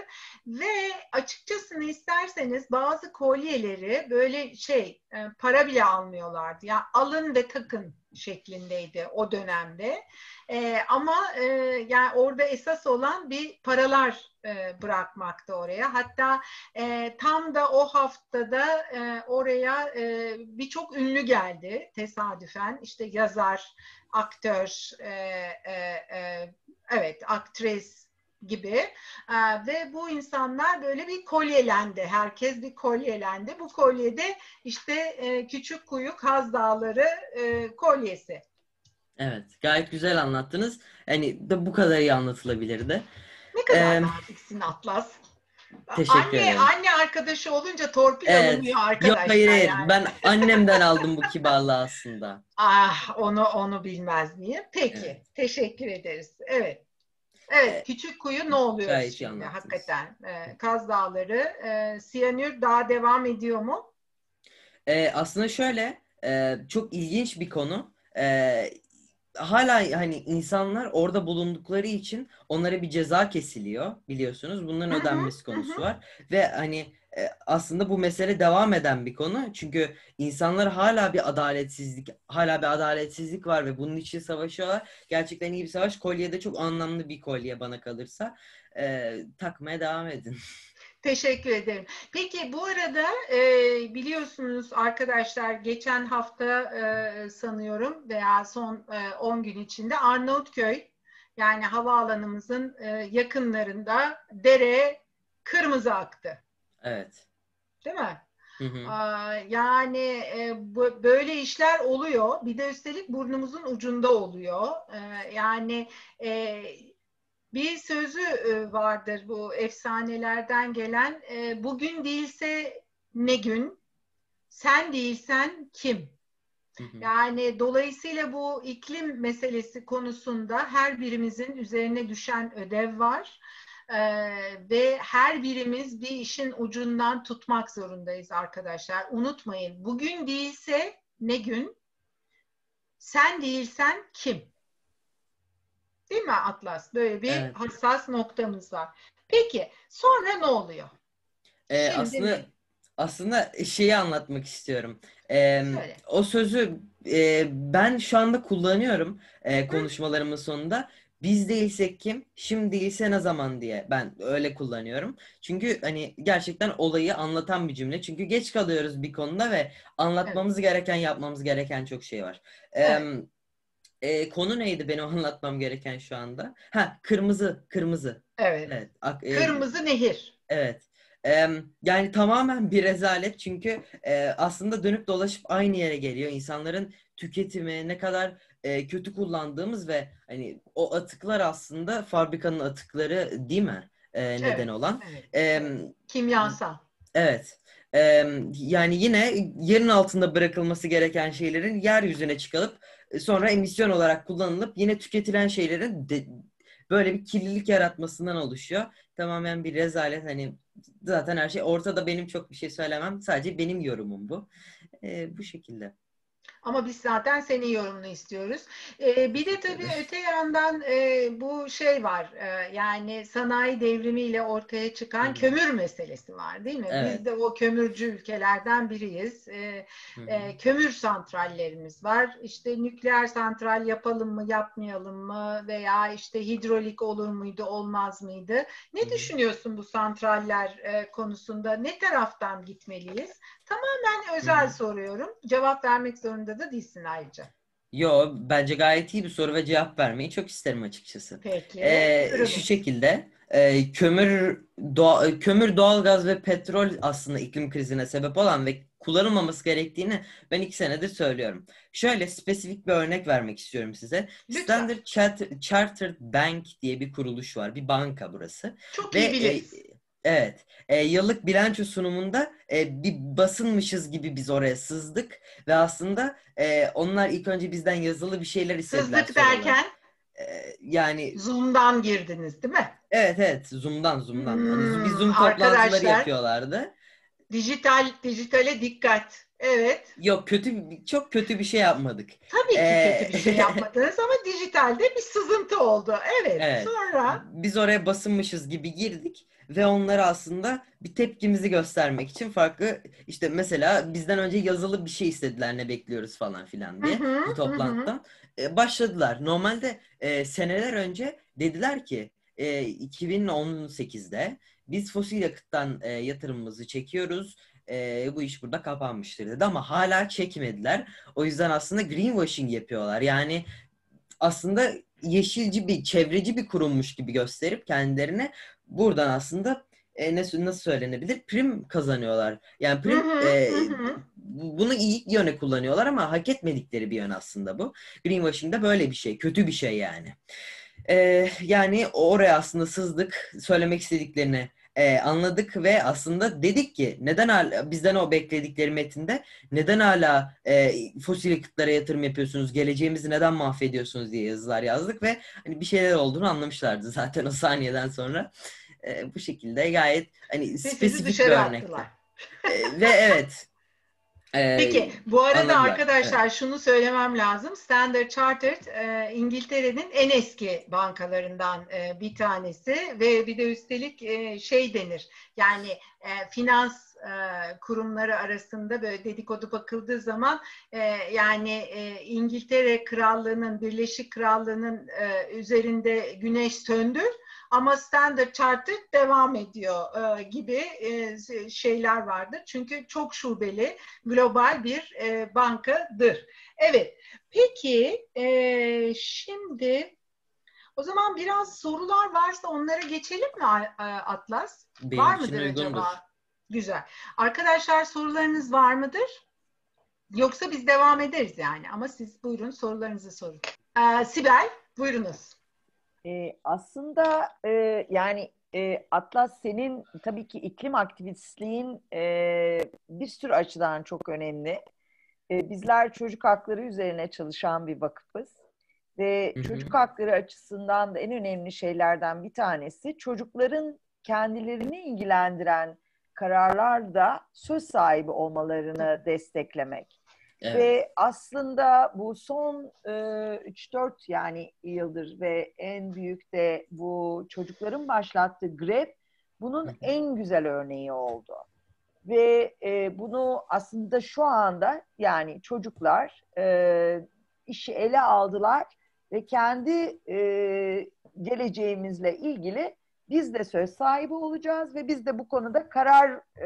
Ve açıkçasını isterseniz bazı kolyeleri böyle şey e, para bile almıyorlardı. Yani alın ve takın şeklindeydi o dönemde. E, ama e, yani orada esas olan bir paralar e, bırakmaktı oraya. Hatta e, tam da o haftada e, oraya e, birçok ünlü geldi tesadüfen. İşte yazar, aktör, e, e, e, evet aktris gibi ee, ve bu insanlar böyle bir kolyelendi. Herkes bir kolyelendi. Bu kolyede işte e, Küçükkuyu Kaz Dağları e, kolyesi. Evet, gayet güzel anlattınız. Yani de bu kadar iyi anlatılabilirdi. Ne kadar Ee, naziksin Atlas. teşekkür Anne ederim. anne arkadaşı olunca torpil Evet. alınıyor Yok, hayır arkadaşlar hayır. yani. Ben annemden aldım bu kibarlığı aslında. Ah onu onu bilmez miyim? Peki. Evet. Teşekkür ederiz. Evet. Evet, Ee, Küçükkuyu ne oluyoruz gayet iyi şimdi anlattınız. hakikaten? Ee, Kaz Dağları, e, siyanür daha devam ediyor mu? Ee, aslında şöyle, e, çok ilginç bir konu. Ee, hala hani insanlar orada bulundukları için onlara bir ceza kesiliyor, biliyorsunuz. Bunların Hı hı, ödenmesi hı konusu hı. var. Ve hani e, aslında bu mesele devam eden bir konu. Çünkü insanlar hala bir adaletsizlik, hala bir adaletsizlik var ve bunun için savaşıyorlar. Gerçekten iyi bir savaş. Kolye de çok anlamlı bir kolye bana kalırsa. Ee, takmaya devam edin. Teşekkür ederim. Peki bu arada e, biliyorsunuz arkadaşlar geçen hafta e, sanıyorum veya son e, on gün içinde Arnavutköy yani havaalanımızın e, yakınlarında dere kırmızı aktı. Evet. Değil mi? Hı hı. Aa, yani e, bu, böyle işler oluyor. Bir de üstelik burnumuzun ucunda oluyor. Ee, yani e, bir sözü e, vardır bu efsanelerden gelen. E, bugün değilse ne gün, sen değilsen kim? Hı hı. Yani dolayısıyla bu iklim meselesi konusunda her birimizin üzerine düşen ödev var. Ee, ve her birimiz bir işin ucundan tutmak zorundayız arkadaşlar. Unutmayın, bugün değilse ne gün, sen değilsen kim? Değil mi Atlas? Böyle bir Evet. hassas noktamız var. Peki sonra ne oluyor? Ee, Şimdi aslında ne? aslında şeyi anlatmak istiyorum. Ee, Söyle. o sözü e, ben şu anda kullanıyorum e, Hı? konuşmalarımın sonunda. Biz değilsek kim, şimdi değilse ne zaman diye ben öyle kullanıyorum. Çünkü hani gerçekten olayı anlatan bir cümle. Çünkü geç kalıyoruz bir konuda ve Evet. anlatmamız gereken, yapmamız gereken çok şey var. Ee, Evet. e, konu neydi benim anlatmam gereken şu anda? Ha, kırmızı, kırmızı. Evet. Evet. ak- e, Kırmızı nehir. Evet. Em, yani tamamen bir rezalet çünkü e, aslında dönüp dolaşıp aynı yere geliyor. İnsanların tüketimi ne kadar e, kötü kullandığımız ve hani o atıklar aslında fabrikanın atıkları değil mi? E, neden Evet. olan. Evet. Evet. Em, Kimyasal. evet. Em, yani yine yerin altında bırakılması gereken şeylerin yeryüzüne çıkarılıp e, sonra emisyon olarak kullanılıp yine tüketilen şeylerin de, böyle bir kirlilik yaratmasından oluşuyor. Tamamen bir rezalet. Hani zaten her şey ortada, benim çok bir şey söylemem. Sadece benim yorumum bu. E, bu şekilde. Ama biz zaten senin yorumunu istiyoruz. Ee, bir de tabii öte yandan e, bu şey var. E, yani sanayi devrimiyle ortaya Hı çıkan hı. kömür meselesi var, değil mi? Biz Evet. de o kömürcü ülkelerden biriyiz. E, Hı hı. e, kömür santrallerimiz var. İşte nükleer santral yapalım mı, yapmayalım mı? Veya işte hidrolik olur muydu, olmaz mıydı? Hı Ne hı. düşünüyorsun bu santraller e, konusunda? Ne taraftan gitmeliyiz? Ben Hı özel hı. soruyorum. Cevap vermek zorunda da değilsin ayrıca. Yo, bence gayet iyi bir soru ve cevap vermeyi çok isterim açıkçası. Peki, Ee, şu buyurunuz. şekilde e, kömür, doğa, kömür, doğalgaz ve petrol aslında iklim krizine sebep olan ve kullanılmaması gerektiğini ben iki senedir söylüyorum. Şöyle spesifik bir örnek vermek istiyorum size. Lütfen. Standard Charter- Chartered Bank diye bir kuruluş var. Bir banka burası. Çok Ve iyi e, biliriz. evet, e, yıllık bilanço sunumunda e, bir basınmışız gibi biz oraya sızdık ve aslında ee, onlar ilk önce bizden yazılı bir şeyler istediler Sızdık sorular. derken Ee, yani Zoom'dan girdiniz, değil mi? evet evet Zoom'dan Zoom'dan. Hani zo- bir Hmm, Zoom toplantıları arkadaşlar, yapıyorlardı. dijital dijitale dikkat. Evet. Yok kötü bir- çok kötü bir şey yapmadık. Tabii ki kötü Ee, bir şey yapmadınız ama dijitalde bir sızıntı oldu. Evet. evet. Sonra Biz oraya basınmışız gibi girdik ve onlara aslında bir tepkimizi göstermek için farklı işte mesela bizden önce yazılı bir şey istediler ne bekliyoruz falan filan hı diye hı, bir hı hı. toplantıdan e, başladılar. Normalde e, seneler önce dediler ki e, iki bin on sekizde biz fosil yakıttan e, yatırımımızı çekiyoruz. E, bu iş burada kapanmıştır dedi ama hala çekmediler. O yüzden aslında greenwashing yapıyorlar. Yani aslında yeşilci bir, çevreci bir kurummuş gibi gösterip kendilerine buradan aslında e, nasıl, nasıl söylenebilir? Prim kazanıyorlar. Yani Hı prim hı, hı e, hı. bu- bunu iyi yöne kullanıyorlar ama hak etmedikleri bir yön aslında bu. Greenwashing de böyle bir şey. Kötü bir şey yani. E, yani oraya aslında sızdık. Söylemek istediklerini e, anladık ve aslında dedik ki neden hala bizden o bekledikleri metinde neden hala e, fosil yakıtlara yatırım yapıyorsunuz, geleceğimizi neden mahvediyorsunuz diye yazılar yazdık ve hani bir şeyler olduğunu anlamışlardı zaten o saniyeden sonra. E, bu şekilde gayet hani Ve sizi spesifik bir dışarı örnekti. attılar. E, ve evet e, Peki, bu arada anladılar. Evet. arkadaşlar şunu söylemem lazım. Standard Chartered e, İngiltere'nin en eski bankalarından e, bir tanesi ve bir de üstelik e, şey denir. Yani e, finans e, kurumları arasında böyle dedikodu bakıldığı zaman e, yani e, İngiltere Krallığı'nın, Birleşik Krallığı'nın e, üzerinde güneş söndü. Ama Standard Chartered devam ediyor e, gibi e, şeyler vardır. Çünkü çok şubeli, global bir e, bankadır. Evet, peki e, şimdi o zaman biraz sorular varsa onlara geçelim mi Atlas? Benim Var için mıdır uygundur. acaba? Güzel. Arkadaşlar sorularınız var mıdır? Yoksa biz devam ederiz yani ama siz buyurun sorularınızı sorun. Ee, Sibel, buyurunuz. E, aslında e, yani e, Atlas senin tabii ki iklim aktivistliğin e, bir sürü açıdan çok önemli. E, bizler çocuk hakları üzerine çalışan bir vakıfız. Ve Hı hı. çocuk hakları açısından da en önemli şeylerden bir tanesi çocukların kendilerini ilgilendiren kararlarda söz sahibi olmalarını desteklemek. Evet. Ve aslında bu son e, üç dört yani yıldır ve en büyük de bu çocukların başlattığı grev Hı bunun hı. en güzel örneği oldu. Ve e, bunu aslında şu anda yani çocuklar e, işi ele aldılar ve kendi e, geleceğimizle ilgili biz de söz sahibi olacağız ve biz de bu konuda karar e,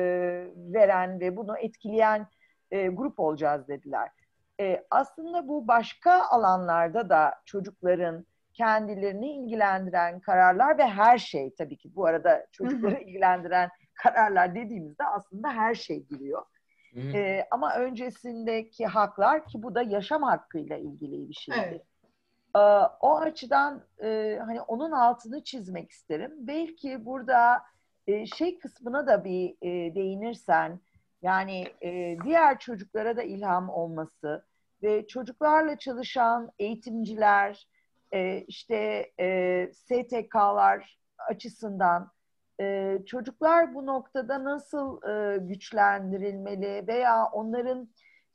veren ve bunu etkileyen e, grup olacağız dediler. E, aslında bu başka alanlarda da çocukların kendilerini ilgilendiren kararlar ve her şey tabii ki bu arada çocukları ilgilendiren kararlar dediğimizde aslında her şey giriyor. Hı hı. Ee, ama öncesindeki haklar ki bu da yaşam hakkıyla ilgili bir şeydi. Evet. Ee, o açıdan e, hani onun altını çizmek isterim. Belki burada e, şey kısmına da bir e, değinirsen yani e, diğer çocuklara da ilham olması ve çocuklarla çalışan eğitimciler e, işte e, S T K'lar açısından ee, çocuklar bu noktada nasıl e, güçlendirilmeli veya onların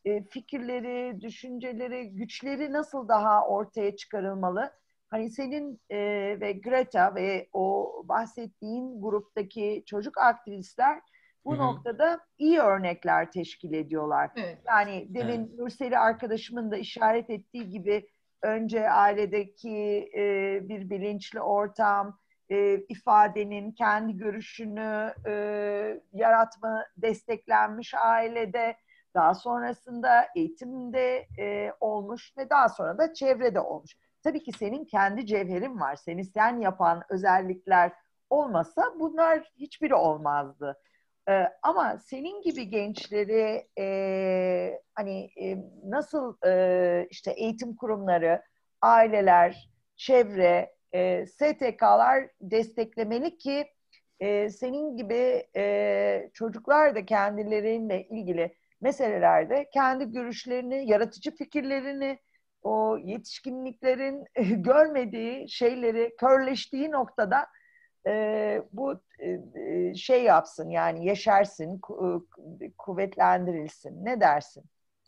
e, fikirleri, düşünceleri, güçleri nasıl daha ortaya çıkarılmalı? Hani senin e, ve Greta ve o bahsettiğin gruptaki çocuk aktivistler bu Hı hı. noktada iyi örnekler teşkil ediyorlar. Evet. Yani demin Evet. Nurseli arkadaşımın da işaret ettiği gibi önce ailedeki e, bir bilinçli ortam, e, ifadenin kendi görüşünü e, yaratma desteklenmiş ailede, daha sonrasında eğitimde e, olmuş ve daha sonra da çevrede olmuş. Tabii ki senin kendi cevherin var. Seni sen yapan özellikler olmasa bunlar hiçbiri olmazdı. Ee, ama senin gibi gençleri e, hani e, nasıl e, işte eğitim kurumları, aileler, çevre, e, S T K'lar desteklemeli ki e, senin gibi e, çocuklar da kendileriyle ilgili meselelerde kendi görüşlerini, yaratıcı fikirlerini, o yetişkinliklerin görmediği şeyleri körleştiği noktada e, bu e, şey yapsın, yani yeşersin, ku- kuvvetlendirilsin. Ne dersin?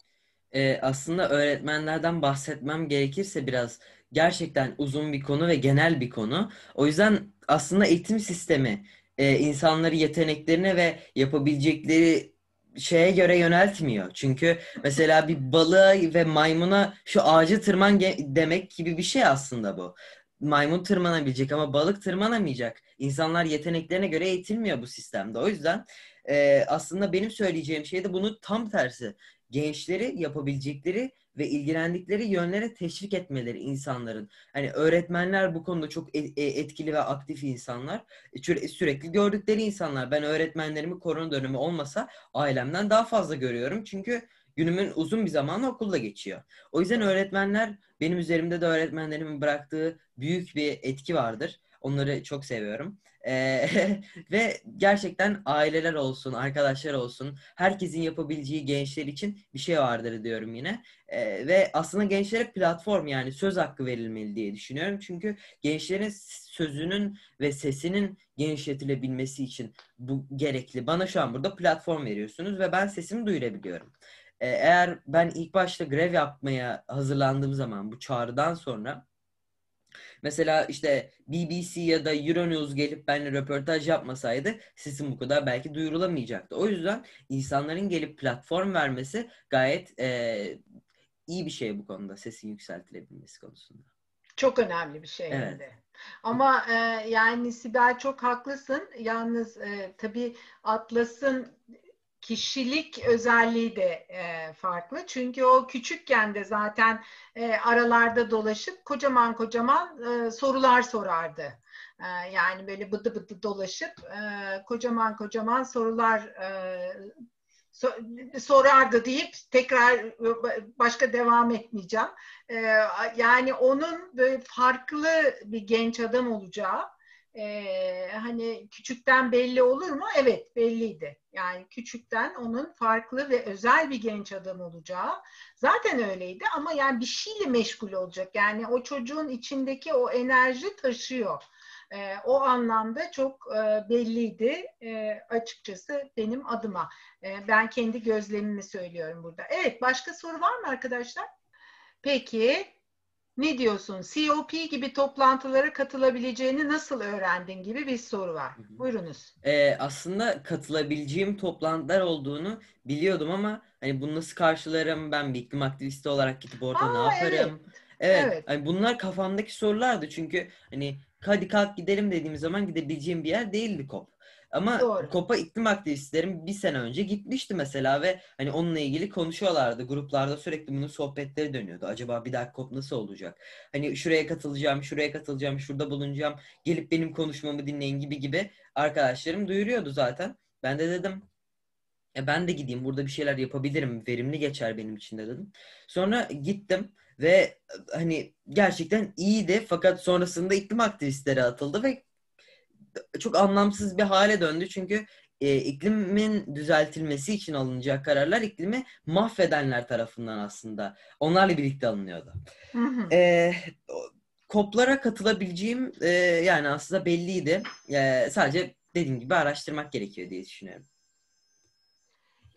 Ee, aslında öğretmenlerden bahsetmem gerekirse biraz gerçekten uzun bir konu ve genel bir konu. O yüzden aslında eğitim sistemi e, insanları yeteneklerine ve yapabilecekleri şeye göre yöneltmiyor. Çünkü mesela bir balığa ve maymuna şu ağacı tırman ge- demek gibi bir şey aslında bu. Maymun tırmanabilecek ama balık tırmanamayacak. İnsanlar yeteneklerine göre eğitilmiyor bu sistemde. O yüzden e, aslında benim söyleyeceğim şey de bunun tam tersi, gençleri yapabilecekleri ve ilgilendikleri yönlere teşvik etmeleri insanların. Hani öğretmenler bu konuda çok e- e- etkili ve aktif insanlar. E, sü- Sürekli gördükleri insanlar. Ben öğretmenlerimi korona dönemi olmasa ailemden daha fazla görüyorum. Çünkü günümün uzun bir zamanı okulda geçiyor. O yüzden öğretmenler, benim üzerimde de öğretmenlerimin bıraktığı büyük bir etki vardır. Onları çok seviyorum. Ee, ve gerçekten aileler olsun, arkadaşlar olsun, herkesin yapabileceği gençler için bir şey vardır diyorum yine. Ee, ve aslında gençlere platform, yani söz hakkı verilmeli diye düşünüyorum. Çünkü gençlerin sözünün ve sesinin genişletilebilmesi için bu gerekli. Bana şu an burada platform veriyorsunuz ve ben sesimi duyurabiliyorum. Ee, eğer ben ilk başta grev yapmaya hazırlandığım zaman, bu çağrıdan sonra, mesela işte B B C ya da Euronews gelip benimle röportaj yapmasaydı sesim bu kadar belki duyurulamayacaktı. O yüzden insanların gelip platform vermesi gayet e, iyi bir şey bu konuda, sesin yükseltilebilmesi konusunda. Çok önemli bir şey hem Evet. de. Ama e, yani Sibel, çok haklısın. Yalnız e, tabii Atlas'ın kişilik özelliği de e, farklı. Çünkü o küçükken de zaten e, aralarda dolaşıp kocaman kocaman e, sorular sorardı. E, yani böyle bıdı bıdı dolaşıp e, kocaman kocaman sorular e, sorardı deyip tekrar başka devam etmeyeceğim. Ee, yani onun böyle farklı bir genç adam olacağı, e, hani küçükten belli olur mu? Evet, belliydi. Yani küçükten onun farklı ve özel bir genç adam olacağı zaten öyleydi, ama yani bir şeyle meşgul olacak. Yani o çocuğun içindeki o enerji taşıyor. E, o anlamda çok e, belliydi e, açıkçası benim adıma. E, ben kendi gözlemimi söylüyorum burada. Evet, başka soru var mı arkadaşlar? Peki, ne diyorsun? C O P gibi toplantılara katılabileceğini nasıl öğrendin gibi bir soru var. Hı hı. Buyurunuz. Ee, aslında katılabileceğim toplantılar olduğunu biliyordum ama hani bunu nasıl karşılarım, ben bir iklim aktivisti olarak gidip orada ne Aa, evet, yaparım? Evet, evet, hani bunlar kafamdaki sorulardı çünkü hani hadi kalk gidelim dediğim zaman gidebileceğim bir yer değildi COP. Ama doğru. COP'a iklim aktivistlerim bir sene önce gitmişti mesela ve hani onunla ilgili konuşuyorlardı. Gruplarda sürekli bunun sohbetleri dönüyordu. Acaba bir dahaki COP nasıl olacak? Hani şuraya katılacağım, şuraya katılacağım, şurada bulunacağım, gelip benim konuşmamı dinleyin gibi gibi arkadaşlarım duyuruyordu zaten. Ben de dedim e ben de gideyim, burada bir şeyler yapabilirim, verimli geçer benim için de dedim. Sonra gittim ve e, hani gerçekten iyiydi, fakat sonrasında iklim aktivistleri atıldı ve çok anlamsız bir hale döndü. Çünkü e, iklimin düzeltilmesi için alınacak kararlar iklimi mahvedenler tarafından aslında onlarla birlikte alınıyordu. Hı hı. E, Koplara katılabileceğim e, yani aslında belliydi. E, sadece dediğim gibi araştırmak gerekiyor diye düşünüyorum.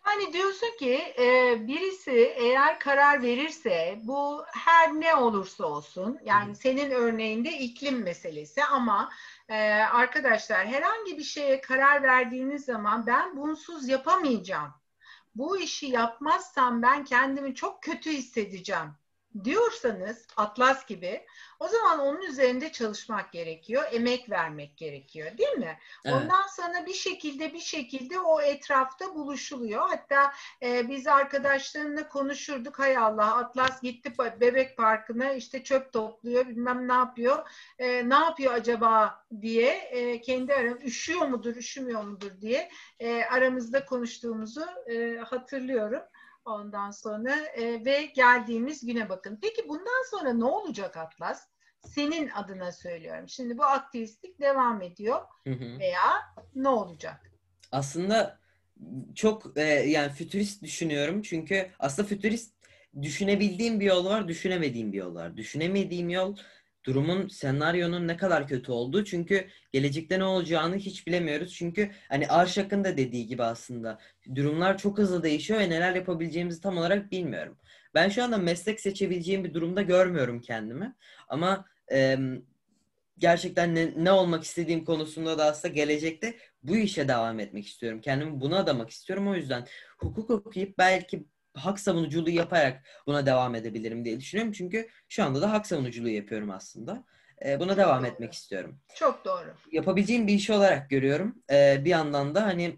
Yani diyorsun ki e, birisi eğer karar verirse bu her ne olursa olsun, yani senin örneğinde iklim meselesi ama e, arkadaşlar herhangi bir şeye karar verdiğiniz zaman ben bunsuz yapamayacağım, bu işi yapmazsam ben kendimi çok kötü hissedeceğim diyorsanız, Atlas gibi, o zaman onun üzerinde çalışmak gerekiyor, emek vermek gerekiyor, değil mi? Evet. Ondan sonra bir şekilde bir şekilde o etrafta buluşuluyor. Hatta e, biz arkadaşlarımla konuşurduk. Hay Allah, Atlas gitti bebek parkına, işte çöp topluyor, bilmem ne yapıyor. E, ne yapıyor acaba diye e, kendi aramızda, üşüyor mudur, üşümüyor mudur diye e, aramızda konuştuğumuzu e, hatırlıyorum. Ondan sonra e, ve geldiğimiz güne bakın. Peki bundan sonra ne olacak Atlas? Senin adına söylüyorum. Şimdi bu aktivistlik devam ediyor Hı hı. veya ne olacak? Aslında çok e, yani fütürist düşünüyorum. Çünkü aslında fütürist düşünebildiğim bir yol var, düşünemediğim bir yol var. Düşünemediğim yol durumun, senaryonun ne kadar kötü olduğu. Çünkü gelecekte ne olacağını hiç bilemiyoruz. Çünkü hani Arşak'ın da dediği gibi aslında durumlar çok hızlı değişiyor ve neler yapabileceğimizi tam olarak bilmiyorum. Ben şu anda meslek seçebileceğim bir durumda görmüyorum kendimi. Ama e, gerçekten ne, ne olmak istediğim konusunda da aslında gelecekte bu işe devam etmek istiyorum. Kendimi buna adamak istiyorum. O yüzden hukuk okuyup belki hak savunuculuğu yaparak buna devam edebilirim diye düşünüyorum. Çünkü şu anda da hak savunuculuğu yapıyorum aslında. Ee, buna Çok devam doğru. etmek istiyorum. Çok doğru. Yapabileceğim bir iş olarak görüyorum. Ee, bir yandan da hani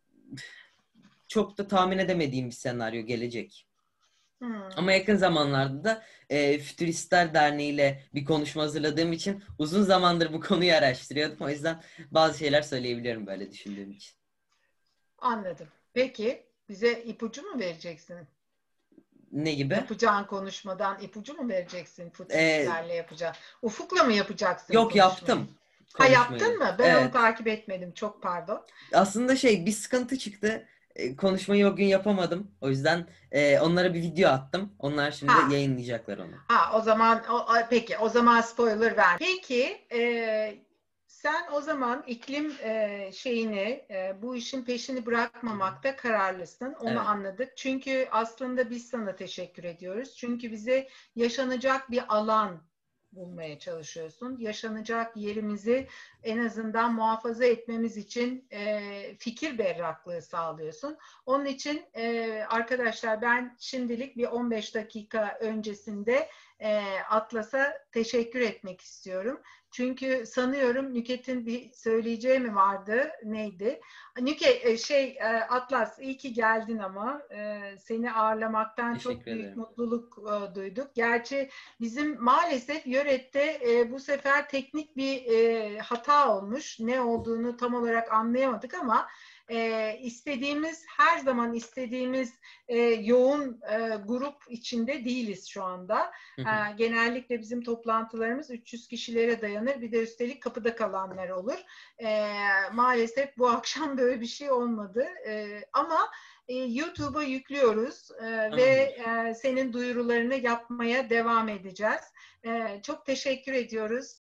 çok da tahmin edemediğim bir senaryo gelecek. Hmm. Ama yakın zamanlarda da e, Fütüristler Derneği ile bir konuşma hazırladığım için uzun zamandır bu konuyu araştırıyordum. O yüzden bazı şeyler söyleyebiliyorum böyle düşündüğüm için. Anladım. Peki bize ipucu mu vereceksin? Ne gibi? Yapacağın konuşmadan ipucu mu vereceksin? Ee, Fütüristlerle yapacağın. Ufuk'la mı yapacaksın yok konuşmayı? yaptım Ha, konuşmayı. yaptın mı? Ben onu Evet. takip etmedim. Çok pardon. Aslında şey bir sıkıntı çıktı. E, konuşmayı o gün yapamadım. O yüzden e, onlara bir video attım. Onlar şimdi Ha. yayınlayacaklar onu. Ha, o zaman o, o- peki o zaman spoiler ver. Peki e, sen o zaman iklim e, şeyini e, bu işin peşini bırakmamakta kararlısın. Onu Evet. anladık. Çünkü aslında biz sana teşekkür ediyoruz. Çünkü bize yaşanacak bir alan bulmaya çalışıyorsun. Yaşanacak yerimizi en azından muhafaza etmemiz için e, fikir berraklığı sağlıyorsun. Onun için e, arkadaşlar ben şimdilik bir on beş dakika öncesinde e, Atlas'a teşekkür etmek istiyorum. Çünkü sanıyorum Nüket'in bir söyleyeceği mi vardı? Neydi? Nüket şey Atlas iyi ki geldin ama e, seni ağırlamaktan Teşekkür çok büyük ederim. mutluluk e, duyduk. Gerçi bizim maalesef Yöret'te e, bu sefer teknik bir e, hata olmuş. Ne olduğunu tam olarak anlayamadık ama e, istediğimiz her zaman istediğimiz e, yoğun e, grup içinde değiliz şu anda. Hı hı. E, genellikle bizim toplantılarımız üç yüz kişilere dayanır. Bir de üstelik kapıda kalanlar olur. E, maalesef bu akşam böyle bir şey olmadı. E, ama e, YouTube'a yüklüyoruz e, ve e, senin duyurularını yapmaya devam edeceğiz. E, çok teşekkür ediyoruz.